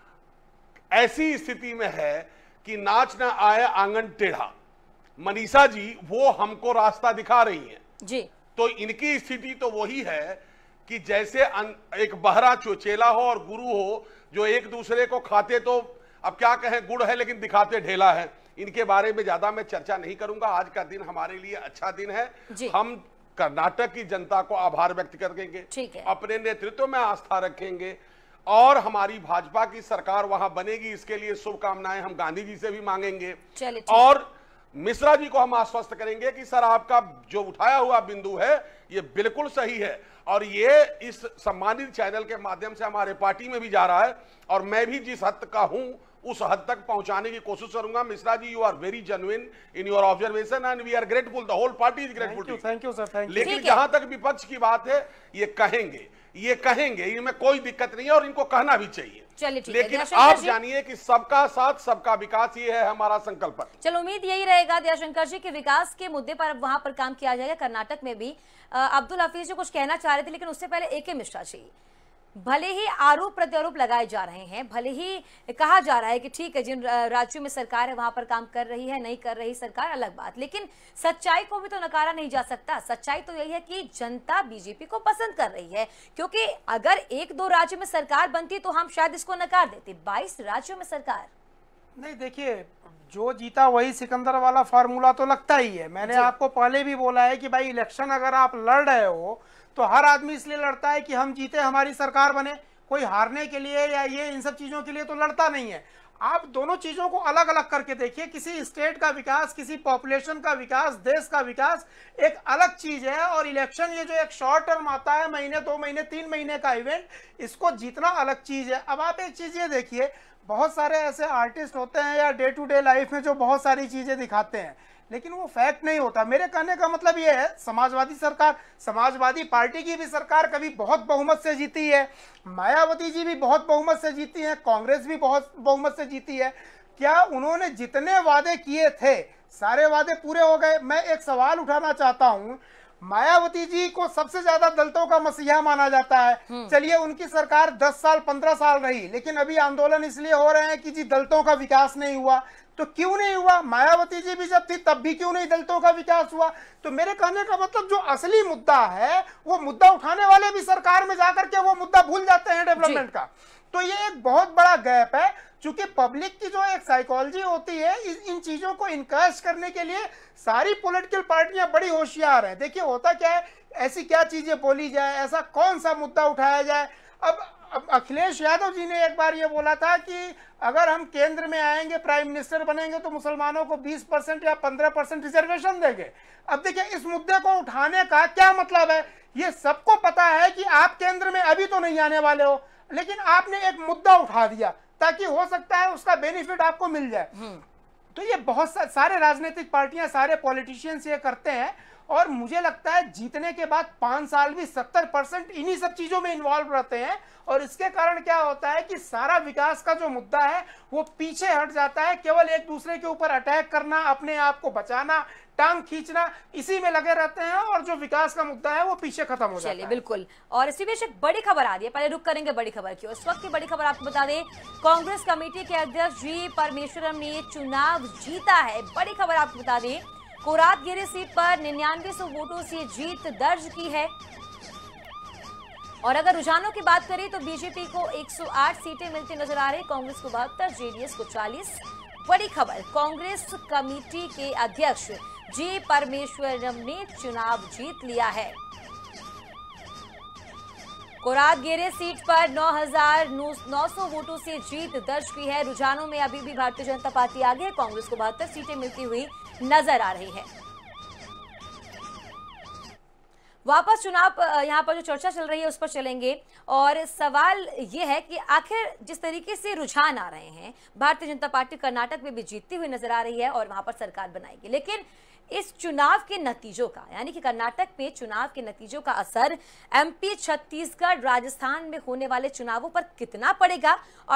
ऐसी स्थिति में है कि नाच ना आए आंगन टेढ़ा। मनीषा जी वो हमको रास्ता दिखा रही हैं जी। तो इनकी स्थिति तो वही है कि जैसे एक बहरा चेला हो और गुरु हो, जो एक दूसरे को खाते तो अब क्या कहें गुड़ है लेकिन दिखाते ढेला है। इनके बारे में ज्यादा मैं चर्चा नहीं करूंगा। आज का दिन हमारे लिए अच्छा दिन है। हम कर्नाटक की जनता को आभार व्यक्त करेंगे, अपने नेतृत्व में आस्था रखेंगे और हमारी भाजपा की सरकार वहां बनेगी, इसके लिए शुभकामनाएं हम गांधी जी से भी मांगेंगे। और मिश्रा जी को हम आश्वस्त करेंगे कि सर आपका जो उठाया हुआ बिंदु है ये बिल्कुल सही है और ये इस सम्मानित चैनल के माध्यम से हमारे पार्टी में भी जा रहा है और मैं भी जिस हद का हूं उस हद तक पहुंचाने की कोशिश करूंगा। Mishra ji, you are very genuine in your observation and we are grateful, the whole party is grateful. Thank you sir, thank you. लेकिन जहां तक विपक्ष की बात है, ये कहेंगे, इनमें कोई दिक्कत नहीं है और इनको कहना भी चाहिए। लेकिन आप जानिए कि सबका साथ सबका विकास, ये है हमारा संकल्प। चलो उम्मीद यही रहेगा दयाशंकर जी कि विकास के मुद्दे पर अब वहां पर काम किया जाएगा। कर्नाटक में भी अब्दुल हफीज जी कुछ कहना चाह रहे थे, लेकिन उससे पहले AK मिश्रा जी, भले ही आरोप प्रत्यारोप लगाए जा रहे हैं, भले ही कहा जा रहा है कि ठीक है जिन राज्यों में सरकार है वहां पर काम कर रही है, नहीं कर रही सरकार अलग बात, लेकिन सच्चाई को भी तो नकारा नहीं जा सकता। सच्चाई तो यही है कि जनता बीजेपी को पसंद कर रही है, क्योंकि अगर 1-2 राज्यों में सरकार बनती तो हम शायद इसको नकार देते। 22 राज्यों में सरकार नहीं। देखिए जो जीता वही सिकंदर वाला फार्मूला तो लगता ही है। मैंने आपको पहले भी बोला है कि भाई इलेक्शन अगर आप लड़ रहे हो तो हर आदमी इसलिए लड़ता है कि हम जीते, हमारी सरकार बने। कोई हारने के लिए या ये इन सब चीजों के लिए तो लड़ता नहीं है। आप दोनों चीजों को अलग अलग करके देखिए। किसी स्टेट का विकास, किसी पॉपुलेशन का विकास, देश का विकास एक अलग चीज है और इलेक्शन ये जो एक शॉर्ट टर्म आता है, महीने 2 महीने 3 महीने का इवेंट, इसको जीतना अलग चीज है। अब आप एक चीज ये देखिए, बहुत सारे ऐसे आर्टिस्ट होते हैं या डे टू डे लाइफ में जो बहुत सारी चीजें दिखाते हैं, लेकिन वो फैक्ट नहीं होता। मेरे कहने का मतलब ये है, समाजवादी सरकार, समाजवादी पार्टी की भी सरकार कभी बहुत बहुमत से जीती है, मायावती जी भी बहुत बहुमत से जीती है, कांग्रेस भी बहुत बहुमत से जीती है। क्या उन्होंने जितने वादे किए थे सारे वादे पूरे हो गए? मैं एक सवाल उठाना चाहता हूं। मायावती जी को सबसे ज्यादा दलितों का मसीहा माना जाता है। चलिए उनकी सरकार 10 साल 15 साल रही, लेकिन अभी आंदोलन इसलिए हो रहे हैं कि जी दलितों का विकास नहीं हुआ। तो क्यों नहीं हुआ? मायावती जी भी जब थी तब भी क्यों नहीं दलितों का विकास हुआ? तो मेरे कहने का मतलब जो असली मुद्दा है वो मुद्दा उठाने वाले भी सरकार में जाकर के वो मुद्दा भूल जाते हैं डेवलपमेंट का। तो ये एक बहुत बड़ा गैप है, क्योंकि पब्लिक की जो एक साइकोलॉजी होती है इन चीजों को इनकरेज करने के लिए सारी पॉलिटिकल पार्टियां बड़ी होशियार हैं। देखिए होता क्या है, ऐसी क्या चीजें बोली जाए, ऐसा कौन सा मुद्दा उठाया जाए। अब अखिलेश यादव जी ने एक बार ये बोला था कि अगर हम केंद्र में आएंगे, प्राइम मिनिस्टर बनेंगे तो मुसलमानों को 20% या 15% रिजर्वेशन देंगे। अब देखिए इस मुद्दे को उठाने का क्या मतलब है? ये सबको पता है कि आप केंद्र में अभी तो नहीं आने वाले हो, लेकिन आपने एक मुद्दा उठा दिया ताकि हो सकता है उसका बेनिफिट आपको मिल जाए। तो ये बहुत सारे राजनीतिक पार्टियां, सारे पॉलिटिशियंस ये करते हैं और मुझे लगता है जीतने के बाद 5 साल भी 70% इन्हीं सब चीजों में इन्वॉल्व रहते हैं और इसके कारण क्या होता है कि सारा विकास का जो मुद्दा है वो पीछे हट जाता है। केवल एक दूसरे के ऊपर अटैक करना, अपने आप को बचाना, टांग खींचना, इसी में लगे रहते हैं और जो विकास का मुद्दा है वो पीछे खत्म हो जाता है। बिल्कुल। और इसी बीच एक बड़ी खबर आ रही है, पहले रुक करेंगे बड़ी खबर की। इस वक्त की बड़ी खबर आपको बता दें, कांग्रेस कमेटी के अध्यक्ष जी परमेश्वरम ने चुनाव जीता है। बड़ी खबर आपको बता दें, कोरातगिरी सीट पर 9900 वोटों से जीत दर्ज की है। और अगर रुझानों की बात करें तो बीजेपी को 108 सीटें मिलती नजर आ रही, कांग्रेस को 72, जेडीएस को 40। बड़ी खबर, कांग्रेस कमेटी के अध्यक्ष जी परमेश्वरम ने चुनाव जीत लिया है। कोरातगिरी सीट पर 9900 वोटों से जीत दर्ज की है। रुझानों में अभी भी भारतीय जनता पार्टी आगे है, कांग्रेस को 72 सीटें मिलती हुई नजर आ रही है। वापस चुनाव यहाँ पर जो चर्चा चल रही है उस पर चलेंगे। और सवाल ये है कि आखिर जिस तरीके से रुझान आ रहे हैं, भारतीय जनता पार्टी कर्नाटक में भी जीतती हुई नजर आ रही है और वहां पर सरकार बनाएगी, लेकिन इस चुनाव के नतीजों का, यानी कि कर्नाटक में चुनाव के नतीजों का असर एमपी, छत्तीसगढ़, राजस्थान में होने वाले चुनावों पर कितना पड़ेगा और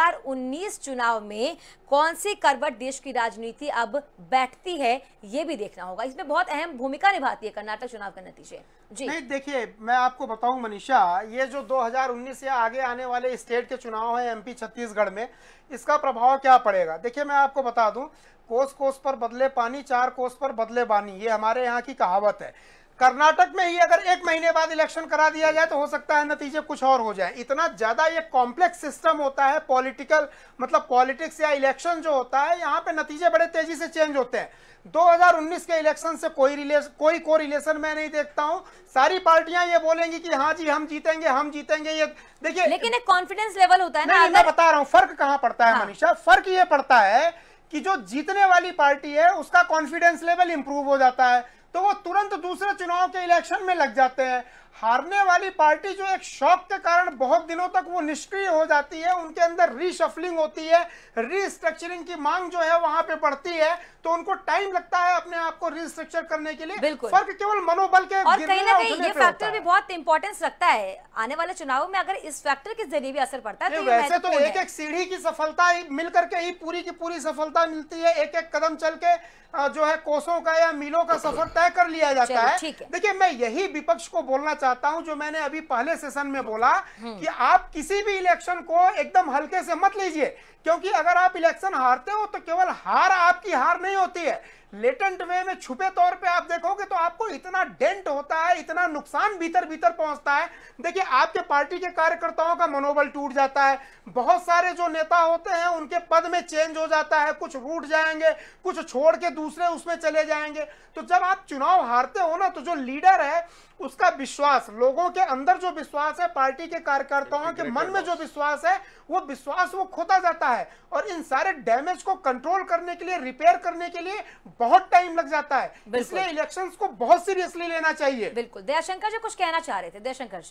2019 चुनाव में कौन सी करवट देश की राजनीति अब बैठती है, ये भी देखना होगा। इसमें बहुत अहम भूमिका निभाती है कर्नाटक चुनाव के नतीजे। जी नहीं, देखिए मैं आपको बताऊं मनीषा, ये जो 2019 या आगे आने वाले स्टेट के चुनाव है एमपी, छत्तीसगढ़ में, इसका प्रभाव क्या पड़ेगा। देखिए मैं आपको बता दूं, कोस कोस पर बदले पानी, 4 कोस पर बदले बानी, ये हमारे यहाँ की कहावत है। कर्नाटक में ही अगर 1 महीने बाद इलेक्शन करा दिया जाए तो हो सकता है नतीजे कुछ और हो जाए। इतना ज्यादा ये कॉम्प्लेक्स सिस्टम होता है पॉलिटिकल, मतलब पॉलिटिक्स या इलेक्शन जो होता है, यहाँ पे नतीजे बड़े तेजी से चेंज होते हैं। 2019 के इलेक्शन से कोई कोरिलेशन मैं नहीं देखता हूँ। सारी पार्टियां ये बोलेंगी कि हाँ जी हम जीतेंगे, हम जीतेंगे। ये देखिए, लेकिन एक कॉन्फिडेंस लेवल होता है ना। मैं बता रहा हूँ फर्क कहाँ पड़ता है मनीषा। फर्क ये पड़ता है कि जो जीतने वाली पार्टी है उसका कॉन्फिडेंस लेवल इंप्रूव हो जाता है, तो वो तुरंत दूसरे चुनाव के इलेक्शन में लग जाते हैं। हारने वाली पार्टी जो एक शॉक के कारण बहुत दिनों तक वो निष्क्रिय हो जाती है, उनके अंदर रीशफलिंग होती है, रीस्ट्रक्चरिंग की मांग जो है वहां पे बढ़ती है, तो उनको टाइम लगता है अपने आप को रीस्ट्रक्चर करने के लिए। फर्क केवल मनोबल के और कहीं ना कहीं ये फैक्टर भी बहुत इंपॉर्टेंस रखता है आने वाले चुनावों में। अगर इस फैक्टर के जरिए भी असर पड़ता है तो वैसे तो एक एक सीढ़ी की सफलता मिलकर के ही पूरी की पूरी सफलता मिलती है। एक एक कदम चल के जो है कोसों का या मीलों का सफर तय कर लिया जाता है। देखिए मैं यही विपक्ष को बोलना चाहता हूं जो मैंने अभी पहले सेशन में बोला कि आप किसी भी इलेक्शन को एकदम हल्के से मत लीजिए, क्योंकि अगर आप इलेक्शन हारते हो तो केवल हार आपकी हार नहीं होती है, लेटेंट वे में छुपे तौर पे आप देखोगे तो आपको इतना डेंट होता है, इतना नुकसान भीतर भीतर पहुंचता है। देखिए आपके पार्टी के कार्यकर्ताओं का मनोबल टूट जाता है, बहुत सारे जो नेता होते हैं उनके पद में चेंज हो जाता है, कुछ रूठ जाएंगे, कुछ छोड़ के दूसरे उसमें चले जाएंगे। तो जब आप चुनाव हारते हो ना, तो जो लीडर है उसका विश्वास, लोगों के अंदर जो विश्वास है, पार्टी के कार्यकर्ताओं के मन में जो विश्वास है, वो विश्वास वो खोता जाता है। और इन सारे डैमेज को कंट्रोल करने के लिए, रिपेयर करने के लिए बहुत टाइम लग जाता है, इसलिए इलेक्शंस को बहुत सीरियसली लेना चाहिए। बिल्कुल। दयाशंकर जी कुछ कहना चाह रहे थे। दयाशंकर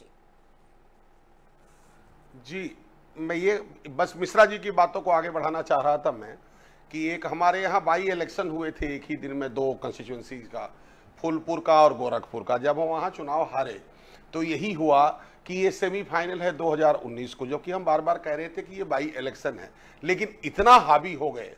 जी, मैं ये बस मिश्रा जी की बातों को आगे बढ़ाना चाह रहा था मैं, कि एक हमारे यहाँ बाई इलेक्शन हुए थे एक ही दिन में 2 कंस्टिट्यूएंसी का, फूलपुर का और गोरखपुर का। जब हम वहाँ चुनाव हारे तो यही हुआ कि ये सेमीफाइनल है 2019 को, जो कि हम बार बार कह रहे थे कि ये बाई इलेक्शन है, लेकिन इतना हावी हो गए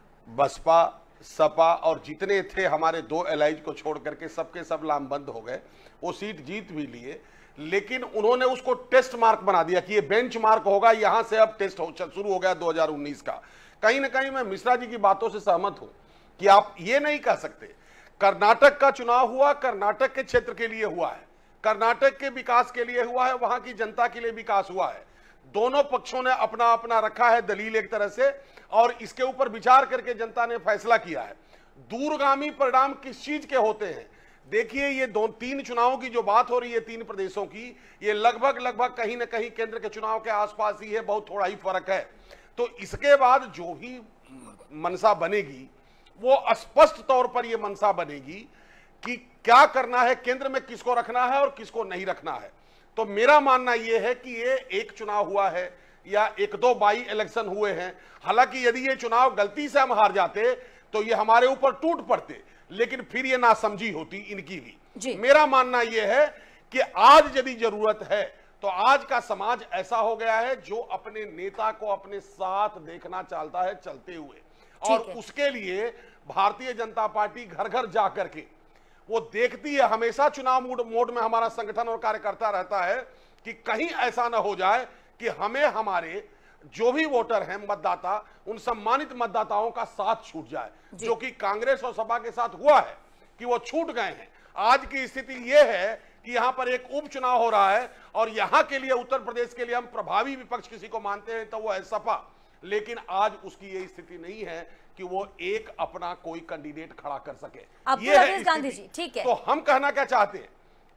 बसपा, सपा और जितने थे हमारे 2 एलाइज को छोड़ करके सबके सब लामबंद हो गए। वो सीट जीत भी लिए, लेकिन उन्होंने उसको टेस्ट मार्क बना दिया कि ये बेंच मार्क होगा, यहां से अब टेस्ट शुरू हो गया 2019 का। कहीं ना कहीं मैं मिश्रा जी की बातों से सहमत हूं कि आप ये नहीं कह सकते। कर्नाटक का चुनाव हुआ, कर्नाटक के क्षेत्र के लिए हुआ है, कर्नाटक के विकास के लिए हुआ है, वहां की जनता के लिए विकास हुआ है। दोनों पक्षों ने अपना अपना रखा है दलील एक तरह से, और इसके ऊपर विचार करके जनता ने फैसला किया है। दूरगामी परिणाम किस चीज के होते हैं? देखिए ये 2-3 चुनावों की जो बात हो रही है 3 प्रदेशों की, ये लगभग कहीं ना कहीं केंद्र के चुनाव के आसपास ही है, बहुत थोड़ा ही फर्क है। तो इसके बाद जो भी मनसा बनेगी वो स्पष्ट तौर पर ये मनसा बनेगी कि क्या करना है, केंद्र में किसको रखना है और किसको नहीं रखना है। तो मेरा मानना यह है कि ये एक चुनाव हुआ है या 1-2 बाई इलेक्शन हुए हैं। हालांकि यदि ये चुनाव गलती से हम हार जाते तो ये हमारे ऊपर टूट पड़ते, लेकिन फिर ये नासमझी होती इनकी भी। मेरा मानना यह है कि आज यदि जरूरत है तो आज का समाज ऐसा हो गया है जो अपने नेता को अपने साथ देखना चाहता है चलते हुए, और उसके लिए भारतीय जनता पार्टी घर घर जाकर के वो देखती है। हमेशा चुनाव मोड में हमारा संगठन और कार्यकर्ता रहता है कि कहीं ऐसा ना हो जाए कि हमें हमारे जो भी वोटर हैं, मतदाता, उन सम्मानित मतदाताओं का साथ छूट जाए, जो कि कांग्रेस और सपा के साथ हुआ है कि वो छूट गए हैं। आज की स्थिति यह है कि यहां पर एक उपचुनाव हो रहा है और यहां के लिए, उत्तर प्रदेश के लिए हम प्रभावी विपक्ष किसी को मानते हैं तो वो है सपा, लेकिन आज उसकी ये स्थिति नहीं है कि वो एक अपना कोई कैंडिडेट खड़ा कर सके। ये है गांधी जी, ठीक है। तो हम कहना क्या चाहते हैं,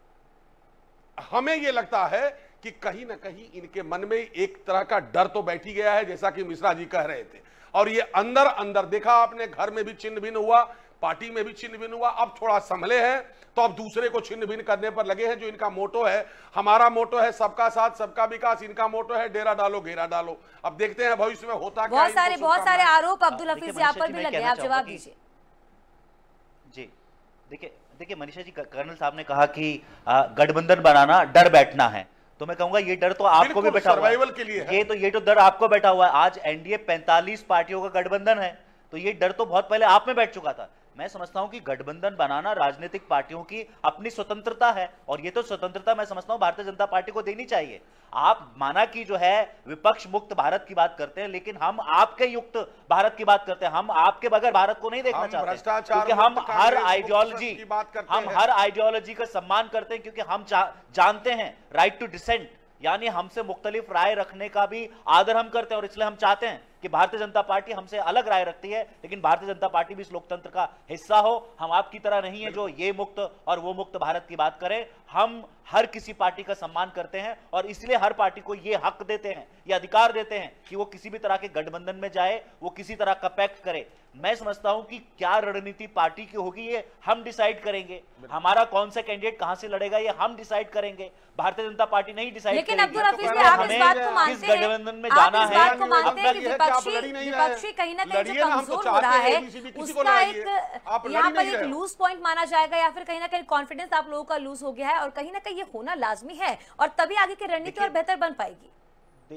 हमें ये लगता है कि कहीं ना कहीं इनके मन में एक तरह का डर तो बैठ ही गया है, जैसा कि मिश्रा जी कह रहे थे, और ये अंदर अंदर देखा आपने, घर में भी चिन्ह भिन्न हुआ, पार्टी में भी छिन्न भिन्न हुआ, अब थोड़ा संभले हैं तो अब दूसरे को छिन्न भिन्न करने पर लगे हैं। जो इनका मोटो है, हमारा मोटो है सबका साथ सबका विकास, इनका मोटो है डेरा डालो घेरा डालो। अब देखते हैं भविष्य में होता क्या। बहुत सारे आरोप अब्दुल हफीज यहाँ पर भी लगे, आप जवाब दीजिए। जी देखिए मनीषा जी, कर्नल साहब ने कहा कि गठबंधन बनाना डर बैठना है, तो मैं कहूंगा ये डर तो आपको भी बैठा हुआ है, के लिए ये तो डर आपको बैठा हुआ है। आज एनडीए 45 पार्टियों का गठबंधन है, तो ये डर तो बहुत पहले आप में बैठ चुका था। मैं समझता हूं कि गठबंधन बनाना राजनीतिक पार्टियों की अपनी स्वतंत्रता है, और ये तो स्वतंत्रता मैं समझता हूं भारतीय जनता पार्टी को देनी चाहिए। आप माना कि जो है विपक्ष मुक्त भारत की बात करते हैं, लेकिन हम आपके युक्त भारत की बात करते हैं। हम आपके बगैर भारत को नहीं देखना चाहते, क्योंकि हम हर आइडियोलॉजी का सम्मान करते हैं, क्योंकि हम जानते हैं राइट टू डिसेंट, यानी हमसे मुख्तलिफ राय रखने का भी आदर हम करते हैं। और इसलिए हम चाहते हैं कि भारतीय जनता पार्टी हमसे अलग राय रखती है, लेकिन भारतीय जनता पार्टी भी इस लोकतंत्र का हिस्सा हो। हम आपकी तरह नहीं है जो ये मुक्त और वो मुक्त भारत की बात करें। हम हर किसी पार्टी का सम्मान करते हैं, और इसलिए हर पार्टी को ये हक देते हैं, ये अधिकार देते हैं कि वो किसी भी तरह के गठबंधन में जाए, वो किसी तरह का पैक्ट करे। मैं समझता हूं कि क्या रणनीति पार्टी की होगी ये हम डिसाइड करेंगे, हमारा कौन सा कैंडिडेट कहां से लड़ेगा ये हम डिसाइड करेंगे, भारतीय जनता पार्टी नहीं डिसाइड करेगी। लेकिन अब्दुल हफीज आप इस बात को मानते हैं, किस गठबंधन में जाना है, विपक्षी कहीं ना कहीं जो कमजोर हो रहा है उसका एक यहाँ पर एक लूज पॉइंट माना जाएगा, या फिर कहीं ना कहीं कॉन्फिडेंस आप लोगों का लूज हो गया है, और कहीं ना कहीं ये होना लाजमी है, और तभी आगे की रणनीति और बेहतर बन पाएगी।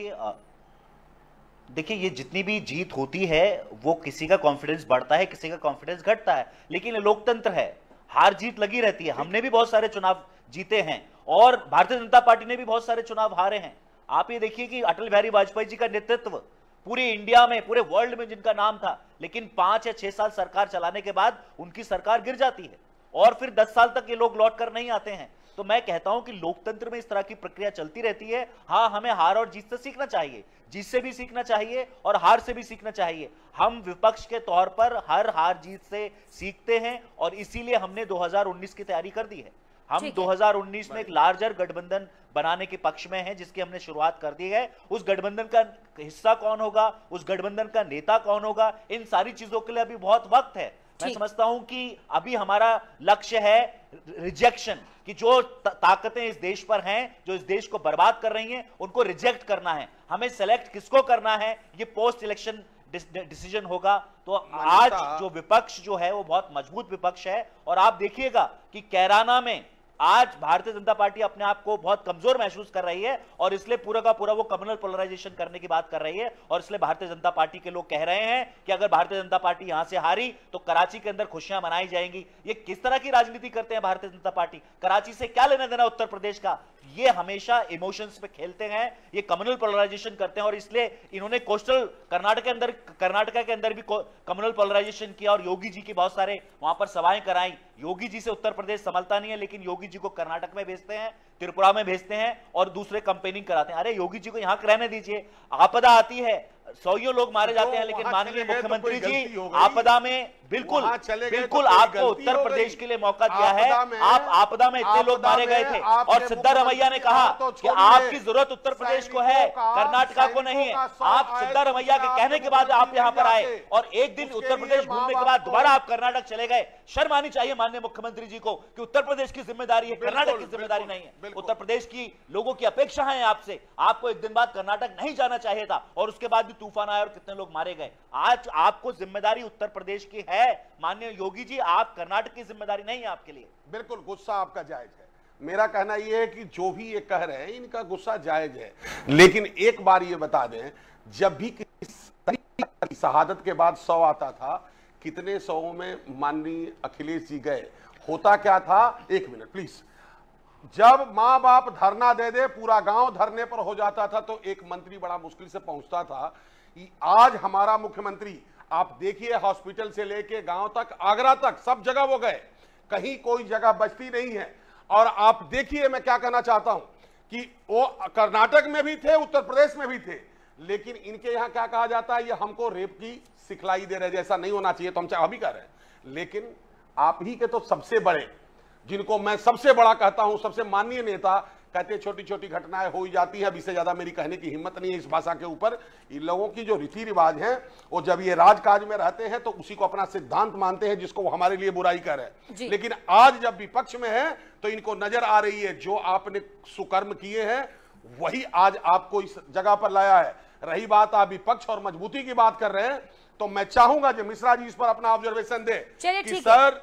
देखिए ये जितनी भी जीत होती है वो किसी का कॉन्फिडेंस बढ़ता है, किसी का कॉन्फिडेंस घटता है, लेकिन लोकतंत्र है, हार जीत लगी रहती है। हमने भी बहुत सारे चुनाव जीते हैं, और भारतीय जनता पार्टी ने भी बहुत सारे चुनाव हारे हैं। आप ये देखिए कि अटल बिहारी वाजपेयी जी का नेतृत्व पूरे इंडिया में, पूरे वर्ल्ड में जिनका नाम था, लेकिन 5 या 6 साल सरकार चलाने के बाद उनकी सरकार गिर जाती है, और फिर 10 साल तक ये लोग लौट कर नहीं आते हैं। तो मैं कहता हूं कि लोकतंत्र में इस तरह की प्रक्रिया चलती रहती है। हाँ, हमें हार और जीत से सीखना चाहिए, जीत से भी सीखना चाहिए और हार से भी सीखना चाहिए। हम विपक्ष के तौर पर हर हार जीत से सीखते हैं, और इसीलिए हमने 2019 की तैयारी कर दी है। हम 2019 में एक लार्जर गठबंधन बनाने के पक्ष में हैं, जिसकी हमने शुरुआत कर दी है। उस गठबंधन का हिस्सा कौन होगा, उस गठबंधन का नेता कौन होगा, इन सारी चीजों के लिए अभी बहुत वक्त है। मैं समझता हूं कि अभी हमारा लक्ष्य है रिजेक्शन, कि जो ताकतें इस देश पर हैं, जो इस देश को बर्बाद कर रही हैं, उनको रिजेक्ट करना है। हमें सेलेक्ट किसको करना है, ये पोस्ट इलेक्शन डिसीजन होगा। तो आज जो विपक्ष जो है वो बहुत मजबूत विपक्ष है, और आप देखिएगा कि कैराना में आज भारतीय जनता पार्टी अपने आप को बहुत कमजोर महसूस कर रही है, और इसलिए पूरा का पूरा वो कम्युनल पोलराइजेशन करने की बात कर रही है। और इसलिए भारतीय जनता पार्टी के लोग कह रहे हैं कि अगर भारतीय जनता पार्टी यहां से हारी तो कराची के अंदर खुशियां मनाई जाएंगी। ये किस तरह की राजनीति करते हैं भारतीय जनता पार्टी? कराची से क्या लेना देना उत्तर प्रदेश का? ये हमेशा इमोशंस पे खेलते हैं, ये कम्युनल पोलराइजेशन करते हैं, और इसलिए इन्होंने कोस्टल कर्नाटका के अंदर भी कम्युनल पोलराइजेशन किया, और योगी जी की बहुत सारे वहां पर सभाएं कराई। योगी जी से उत्तर प्रदेश संभलता नहीं है, लेकिन योगी जी को कर्नाटक में भेजते हैं, त्रिपुरा में भेजते हैं, और दूसरे कंपेनिंग कराते हैं। अरे योगी जी को यहां रहने दीजिए, आपदा आती है, 100 लोग मारे जाते हैं, लेकिन माननीय मुख्यमंत्री जी आपदा में बिल्कुल आपको उत्तर प्रदेश के लिए मौका दिया है। आप आपदा में इतने लोग मारे गए थे, और सिद्धारमैया ने कहा कि आपकी जरूरत उत्तर प्रदेश को है, कर्नाटका को नहीं है। आप सिद्धारमैया के कहने के बाद आप यहाँ पर आए, और एक दिन उत्तर प्रदेश घूमने के बाद दोबारा आप कर्नाटक चले गए। शर्म आनी चाहिए माननीय मुख्यमंत्री जी को कि उत्तर प्रदेश की जिम्मेदारी है, कर्नाटक की जिम्मेदारी नहीं है। उत्तर प्रदेश की लोगों की अपेक्षा है आपसे, आपको एक दिन बाद कर्नाटक नहीं जाना चाहिए था, और उसके बाद भी तूफान आया और कितने लोग मारे गए। आज आपको जिम्मेदारी उत्तर प्रदेश की है माननीय योगी जी, आप कर्नाटक की जिम्मेदारी नहीं है आपके लिए। बिल्कुल, गुस्सा आपका जायज है। मेरा कहना यह है कि जो भी ये कह रहे हैं इनका गुस्सा जायज है, लेकिन एक बार ये बता दें, जब भी किसी शहादत के बाद 100 आता था, कितने 100 में माननीय अखिलेश जी गए? होता क्या था, 1 मिनट प्लीज, जब मां बाप धरना दे दे, पूरा गांव धरने पर हो जाता था, तो एक मंत्री बड़ा मुश्किल से पहुंचता था। आज हमारा मुख्यमंत्री, आप देखिए, हॉस्पिटल से लेके गांव तक, आगरा तक, सब जगह वो गए, कहीं कोई जगह बचती नहीं है। और आप देखिए, मैं क्या कहना चाहता हूं कि वो कर्नाटक में भी थे, उत्तर प्रदेश में भी थे, लेकिन इनके यहां क्या कहा जाता है, ये हमको रेप की सिखलाई दे रहे, जैसा नहीं होना चाहिए, तो हम चाहे अभी कर रहे हैं। लेकिन आप ही के तो सबसे बड़े, जिनको मैं सबसे बड़ा कहता हूं, सबसे माननीय नेता कहते छोटी छोटी घटनाएं हो ही जाती हैं, अब इससे ज्यादा मेरी कहने की हिम्मत नहीं है इस भाषा के ऊपर। इन लोगों की जो रीति रिवाज हैं वो जब ये राजकाज में रहते हैं तो उसी को अपना सिद्धांत मानते हैं जिसको वो हमारे लिए बुराई कर रहे हैं, लेकिन आज जब विपक्ष में है तो इनको नजर आ रही है जो आपने सुकर्म किए हैं वही आज आपको इस जगह पर लाया है। रही बात आप विपक्ष और मजबूती की बात कर रहे हैं तो मैं चाहूंगा कि मिश्रा जी इस पर अपना ऑब्जर्वेशन दे कि सर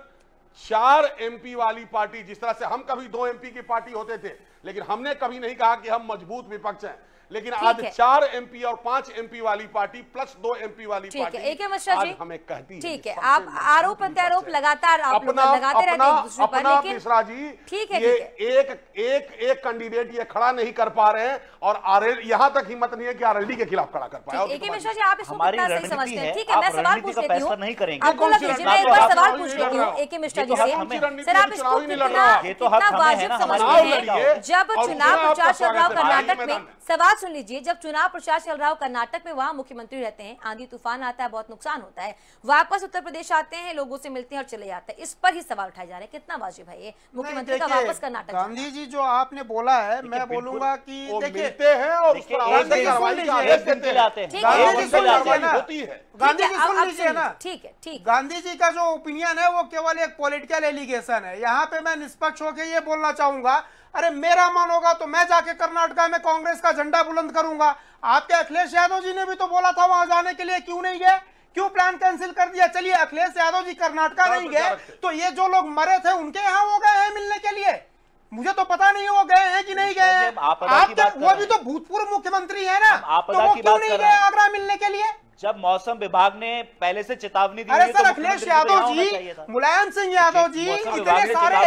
4 MP वाली पार्टी, जिस तरह से हम कभी 2 MP की पार्टी होते थे लेकिन हमने कभी नहीं कहा कि हम मजबूत विपक्ष हैं, लेकिन आज 4 MP और 5 MP वाली पार्टी प्लस 2 MP वाली पार्टी आज हमें कहती है। ठीक है, आप आरोप प्रत्यारोप लगातार आप लोग लगाते रहते हैं दूसरे पर, लेकिन मिश्रा जी ठीक है, ये एक कैंडिडेट ये खड़ा नहीं कर पा रहे हैं और आरएल यहां तक हिम्मत नहीं है कि आरएलडी के खिलाफ खड़ा कर पाए। एके मिश्रा जी, आप इसको कितना सही समझते हैं? ठीक है, मैं सवाल पूछ लेती हूं, नहीं करेंगे अब्दुल्ला कीजिए, मैं एक बार सवाल पूछ लेती हूं एके मिश्रा जी से। सर, आप इसको कितना वाजिब समझते हैं जब चुनाव प्रचार चल रहा हो कर्नाटक में? सवाल सुन लीजिए, जब चुनाव प्रचार चल रहा हो कर्नाटक में, वहां मुख्यमंत्री रहते हैं, आंधी तूफान आता है, बहुत नुकसान होता है, वापस उत्तर प्रदेश आते हैं, लोगों से मिलते हैं और चले जाते हैं, इस पर ही सवाल उठाए जा रहे हैं, कितना वाजिब है ये मुख्यमंत्री का वापस कर्नाटक? गांधी जी जो आपने बोला है, मैं बोलूंगा कि देखिए हैं और उस पर कार्रवाई का आदेश देते हैं। गांधी जी सुन लीजिए ना, गांधी जी सुन लीजिए ना, ठीक है, ठीक। गांधी जी का जो ओपिनियन है वो केवल एक पॉलिटिकल एलिगेशन है। यहाँ पे मैं निष्पक्ष होकर ये बोलना चाहूंगा, अरे मेरा मन होगा तो मैं जाके कर्नाटका में कांग्रेस का झंडा बुलंद करूंगा। आपके अखिलेश यादव जी ने भी तो बोला था वहां जाने के लिए, क्यों नहीं गए? क्यों प्लान कैंसिल कर दिया? चलिए, अखिलेश यादव जी कर्नाटका नहीं गए तो ये जो लोग मरे थे उनके यहाँ वो गए हैं मिलने के लिए? मुझे तो पता नहीं वो गए हैं कि नहीं गए हैं। वो भी तो भूतपूर्व मुख्यमंत्री है ना, तो वो क्यों नहीं गए आगरा मिलने के लिए? जब मौसम विभाग ने पहले से चेतावनी दी, अरे सर, अखिलेश यादव जी, मुलायम सिंह यादव जी, इतने सारे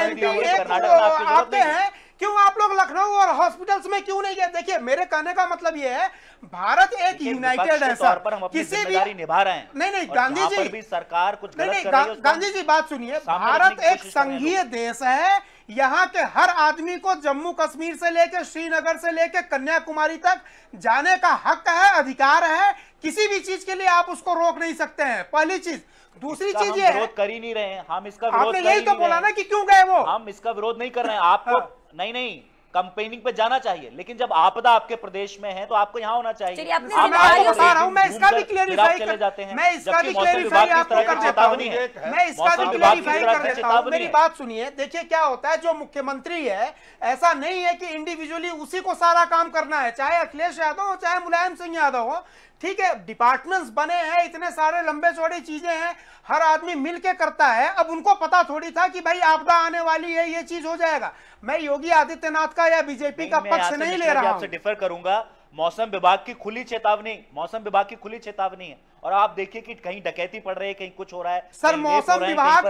MP आते हैं, क्यों आप लोग लखनऊ और हॉस्पिटल्स में क्यों नहीं गए? देखिए, मेरे कहने का मतलब ये है, भारत एक यूनाइटेड है सर, किसी भी निभा रहे हैं। नहीं, गांधी जी भी सरकार कुछ नहीं, गांधी जी बात सुनिए, भारत एक संघीय देश है, यहाँ के हर आदमी को जम्मू कश्मीर से लेकर श्रीनगर से लेकर कन्याकुमारी तक जाने का हक है, अधिकार है, किसी भी चीज के लिए आप उसको रोक नहीं सकते हैं, पहली चीज। दूसरी चीज ये विरोध कर ही नहीं रहे हैं हम, इसका विरोध आपने यही तो बोला ना कि क्यों गए वो? हम इसका विरोध नहीं कर रहे हैं, आपको नहीं कंपेनिंग पे जाना चाहिए, लेकिन जब आपदा आपके प्रदेश में है तो आपको यहाँ होना चाहिए। मैं बता रहा हूँ, मैं इसका भी क्लेरिफाई कर देता हूँ, मैं इसका भी क्लेरिफाई आपको कर देता हूँ, मैं इसका भी क्लेरिफाई कर देता हूँ। मेरी बात सुनिए, देखिए क्या होता है, जो मुख्यमंत्री है ऐसा नहीं है कि इंडिविजुअली उसी को सारा काम करना है, चाहे अखिलेश यादव हो चाहे मुलायम सिंह यादव हो, ठीक है, डिपार्टमेंट्स बने हैं, इतने सारे लंबे चौड़े चीजें हैं, हर आदमी मिलके करता है। अब उनको पता थोड़ी था कि भाई आपदा आने वाली है, ये चीज हो जाएगा। मैं योगी आदित्यनाथ का या बीजेपी का पक्ष नहीं ले रहा हूं, आपसे डिफर करूंगा। मौसम विभाग की खुली चेतावनी है, और आप देखिए कि कहीं डकैती पड़ रही है, कहीं कुछ हो रहा है। सर, मौसम विभाग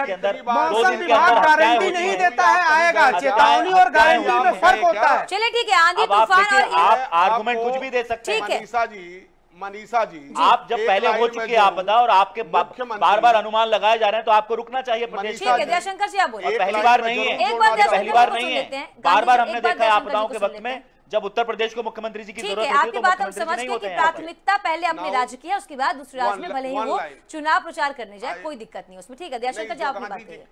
गारंटी नहीं देता है आएगा, चेतावनी और गारंटी में फर्क होता है। चलिए ठीक है, आंधी तूफान और आप आर्गुमेंट कुछ भी दे सकते हैं। मनीषा जी, आप जब पहले हो चुकी आपदा और आपके बार बार अनुमान लगाए जा रहे हैं तो आपको रुकना चाहिए प्रदेश। ठीक है, जयशंकर जी आप बोलिए। पहली बार नहीं है, पहली बार नहीं है, बार बार हमने देखा है आपदाओं के वक्त में जब उत्तर प्रदेश को मुख्यमंत्री जी की जरूरत होती है तो मुख्यमंत्री नहीं होते हैं। प्राथमिकता पहले अपने राज्य की है, उसके बाद दूसरे राज्य में भले ही वो चुनाव प्रचार करने जाए, कोई दिक्कत नहीं उसमें। ठीक है, जयशंकर जी आपकी बात करिए।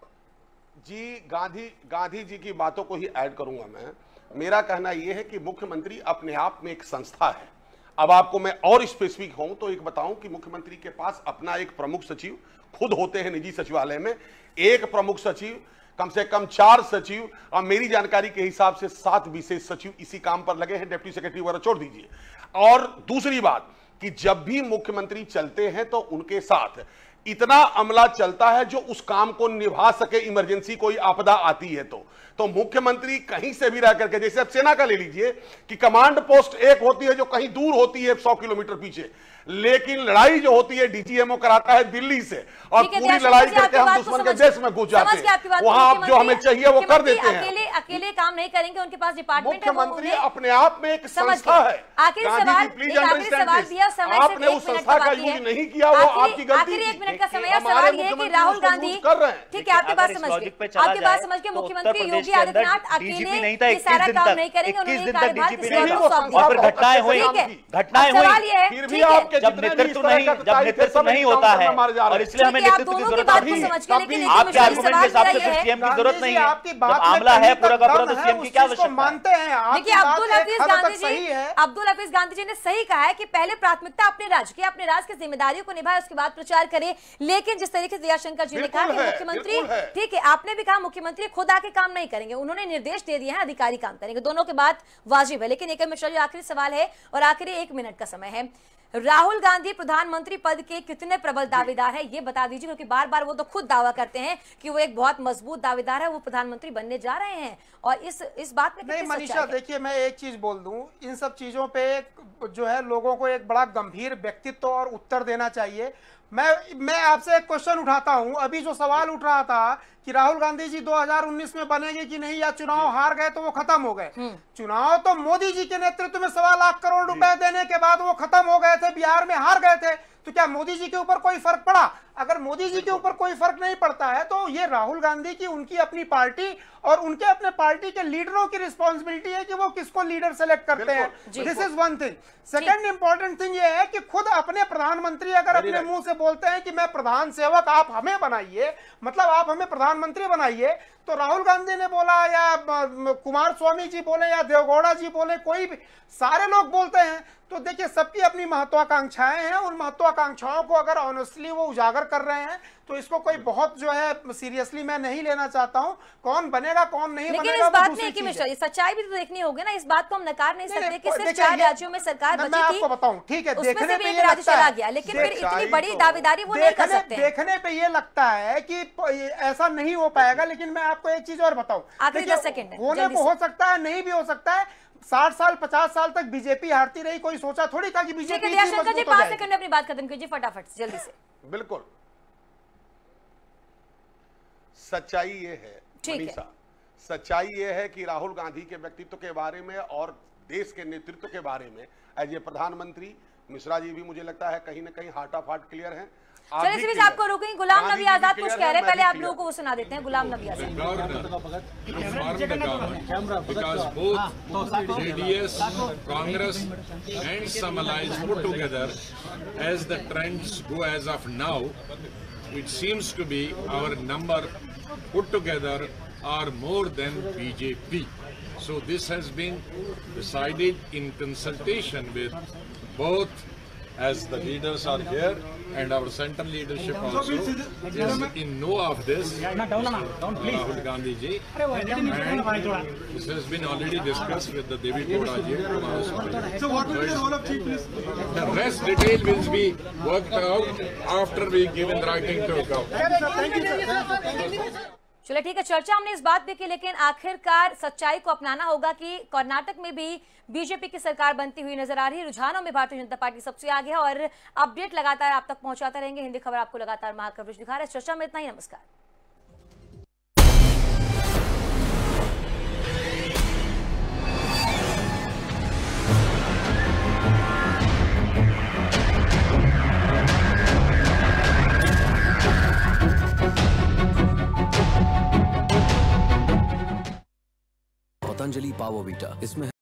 जी, गांधी जी की बातों को ही ऐड करूंगा मैं। मेरा कहना यह है कि मुख्यमंत्री अपने आप में एक संस्था है। अब आपको मैं और स्पेसिफिक हूं तो एक बताऊं कि मुख्यमंत्री के पास अपना एक प्रमुख सचिव खुद होते हैं निजी सचिवालय में, एक प्रमुख सचिव, कम से कम 4 सचिव, और मेरी जानकारी के हिसाब से 7 विशेष सचिव इसी काम पर लगे हैं, डिप्टी सेक्रेटरी वगैरह छोड़ दीजिए। और दूसरी बात कि जब भी मुख्यमंत्री चलते हैं तो उनके साथ इतना अमला चलता है जो उस काम को निभा सके, इमरजेंसी कोई आपदा आती है तो मुख्यमंत्री कहीं से भी रह करके, जैसे अब सेना का ले लीजिए कि कमांड पोस्ट एक होती है जो कहीं दूर होती है 100 किलोमीटर पीछे, लेकिन लड़ाई जो होती है डीजीएमओ कराता है दिल्ली से, और पूरी लड़ाई करके हम दुश्मन के देश में घुस जाते हैं। वहां आप जो हमें चाहिए वो कर देते हैं। अकेले काम नहीं करेंगे, उनके पास डिपार्टमेंट है। मुख्यमंत्री अपने आप में एक संस्था है। आखिरी सवाल दिया, समय आपने उस संस्था का यूज नहीं किया, वो आपकी गलती थी। 1 मिनट का समय है। सवाल ये है कि राहुल गांधी, ठीक है, आपकी बात समझ के मुख्यमंत्री योगी आदित्यनाथ अकेले ये सारा काम नहीं करेंगे, उन्होंने कार्यभार किसी और को सौंप दिया। घटनाएं हुई, सवाल ये है, फिर भी आपके जब नेतृत्व नहीं होता है और इसलिए हमें नेतृत्व की जरूरत है। आपके आर्गुमेंट के हिसाब से सीएम की जरूरत नहीं है, जब मामला है पूरा का पूरा तो सीएम की क्या आवश्यकता मानते हैं। देखिए अब्दुल हफीज गांधी जी ने सही कहा है कि पहले प्राथमिकता अपने राज्य की, अपने राज्य की जिम्मेदारियों को निभाए, उसके बाद प्रचार करे। लेकिन जिस तरीके से दयाशंकर जी ने कहा कि मुख्यमंत्री, ठीक है आपने भी कहा मुख्यमंत्री खुद आके काम नहीं करेंगे, उन्होंने निर्देश दे दिए हैं अधिकारी काम करेंगे, दोनों के बात वाजिब है। लेकिन एक मिश्रा जी आखिरी सवाल है और आखिरी 1 मिनट का समय है, राहुल गांधी प्रधानमंत्री पद के कितने प्रबल दावेदार है ये बता दीजिए, क्योंकि बार बार वो तो खुद दावा करते हैं कि वो एक बहुत मजबूत दावेदार है, वो प्रधानमंत्री बनने जा रहे हैं। और इस बात में नहीं मनीषा, देखिए मैं एक चीज बोल दूं, इन सब चीजों पे जो है लोगों को एक बड़ा गंभीर व्यक्तित्व और उत्तर देना चाहिए। मैं आपसे एक क्वेश्चन उठाता हूं, अभी जो सवाल उठ रहा था कि राहुल गांधी जी 2019 में बनेंगे कि नहीं, या चुनाव हार गए तो वो खत्म हो गए। चुनाव तो मोदी जी के नेतृत्व में 1.25 लाख करोड़ रुपए देने के बाद वो खत्म हो गए थे, बिहार में हार गए थे। तो क्या मोदी जी के ऊपर कोई फर्क पड़ा? अगर मोदी जी के ऊपर कोई फर्क नहीं पड़ता है तो ये राहुल गांधी की, उनकी अपनी पार्टी और उनके अपने पार्टी के लीडरों की रिस्पॉन्सिबिलिटी है कि वो किसको लीडर सेलेक्ट करते हैं। This is one thing. Second important thing ये है कि खुद अपने प्रधानमंत्री अगर अपने मुंह से बोलते हैं कि मैं प्रधान सेवक, आप हमें बनाइए, मतलब आप हमें प्रधानमंत्री बनाइए, तो राहुल गांधी ने बोला या कुमार स्वामी जी बोले या देवगौड़ा जी बोले, कोई भी, सारे लोग बोलते हैं। तो देखिए सबकी अपनी महत्वाकांक्षाएं हैं, उन महत्वाकांक्षाओं को अगर ऑनेस्टली वो उजागर कर रहे हैं तो इसको कोई बहुत जो है सीरियसली मैं नहीं लेना चाहता हूं। कौन बनेगा कौन नहीं बनेगा, लेकिन इस बात में कि मिश्रा, सच्चाई भी तो देखनी होगी ना, इस बात को हम नकार नहीं सकते कि सिर्फ 4 राज्यों में सरकार बची थी। मैं आपको बताऊं, ठीक है, देखने पे ये राज्य चला गया, लेकिन फिर इतनी बड़ी दावेदारी वो नहीं कर सकते। देखने पे ये लगता है कि ऐसा नहीं हो पाएगा। लेकिन मैं आपको एक चीज और बताऊं, आखिरी 10 सेकंड है, होने को हो सकता है, नहीं भी हो सकता है। 60 साल 50 साल तक बीजेपी हारती रही, कोई सोचा थोड़ी था कि बीजेपी 5 सेकंड में अपनी बात खत्म कीजिए फटाफट जल्दी से। बिल्कुल, सच्चाई ये है मनीषा, सच्चाई ये है कि राहुल गांधी के व्यक्तित्व के बारे में और देश के नेतृत्व के बारे में एज ए प्रधानमंत्री मिश्रा जी भी मुझे लगता है कहीं ना कहीं हार्ट ऑफ हार्ट क्लियर है। चलिए इसी बीच आपको रुकेंगे, गुलाम नबी आजाद कुछ कह रहे हैं, पहले आप लोगों को वो सुना देते हैं। Ghulam Nabi Azad, because both JDS, Congress and some allies put together, as the trends go as of now, it seems to be our number put together are more than BJP. So this has been decided in consultation with both, as the leaders are here and our central leadership also is in know of this, Rahul Gandhi ji, and this has been already discussed with the Devi Gowda ji. So what will be the role of Chief Minister? The rest detail will be worked out after we give in writing to government. चलिए ठीक है, चर्चा हमने इस बात पे की, लेकिन आखिरकार सच्चाई को अपनाना होगा कि कर्नाटक में भी बीजेपी की सरकार बनती हुई नजर आ रही है। रुझानों में भारतीय जनता पार्टी सबसे आगे है और अपडेट लगातार आप तक पहुंचाते रहेंगे। हिंदी खबर आपको लगातार महाकवरेज दिखा रहा है। चर्चा में इतना ही, नमस्कार। पतंजलि पावोवीटा, इसमें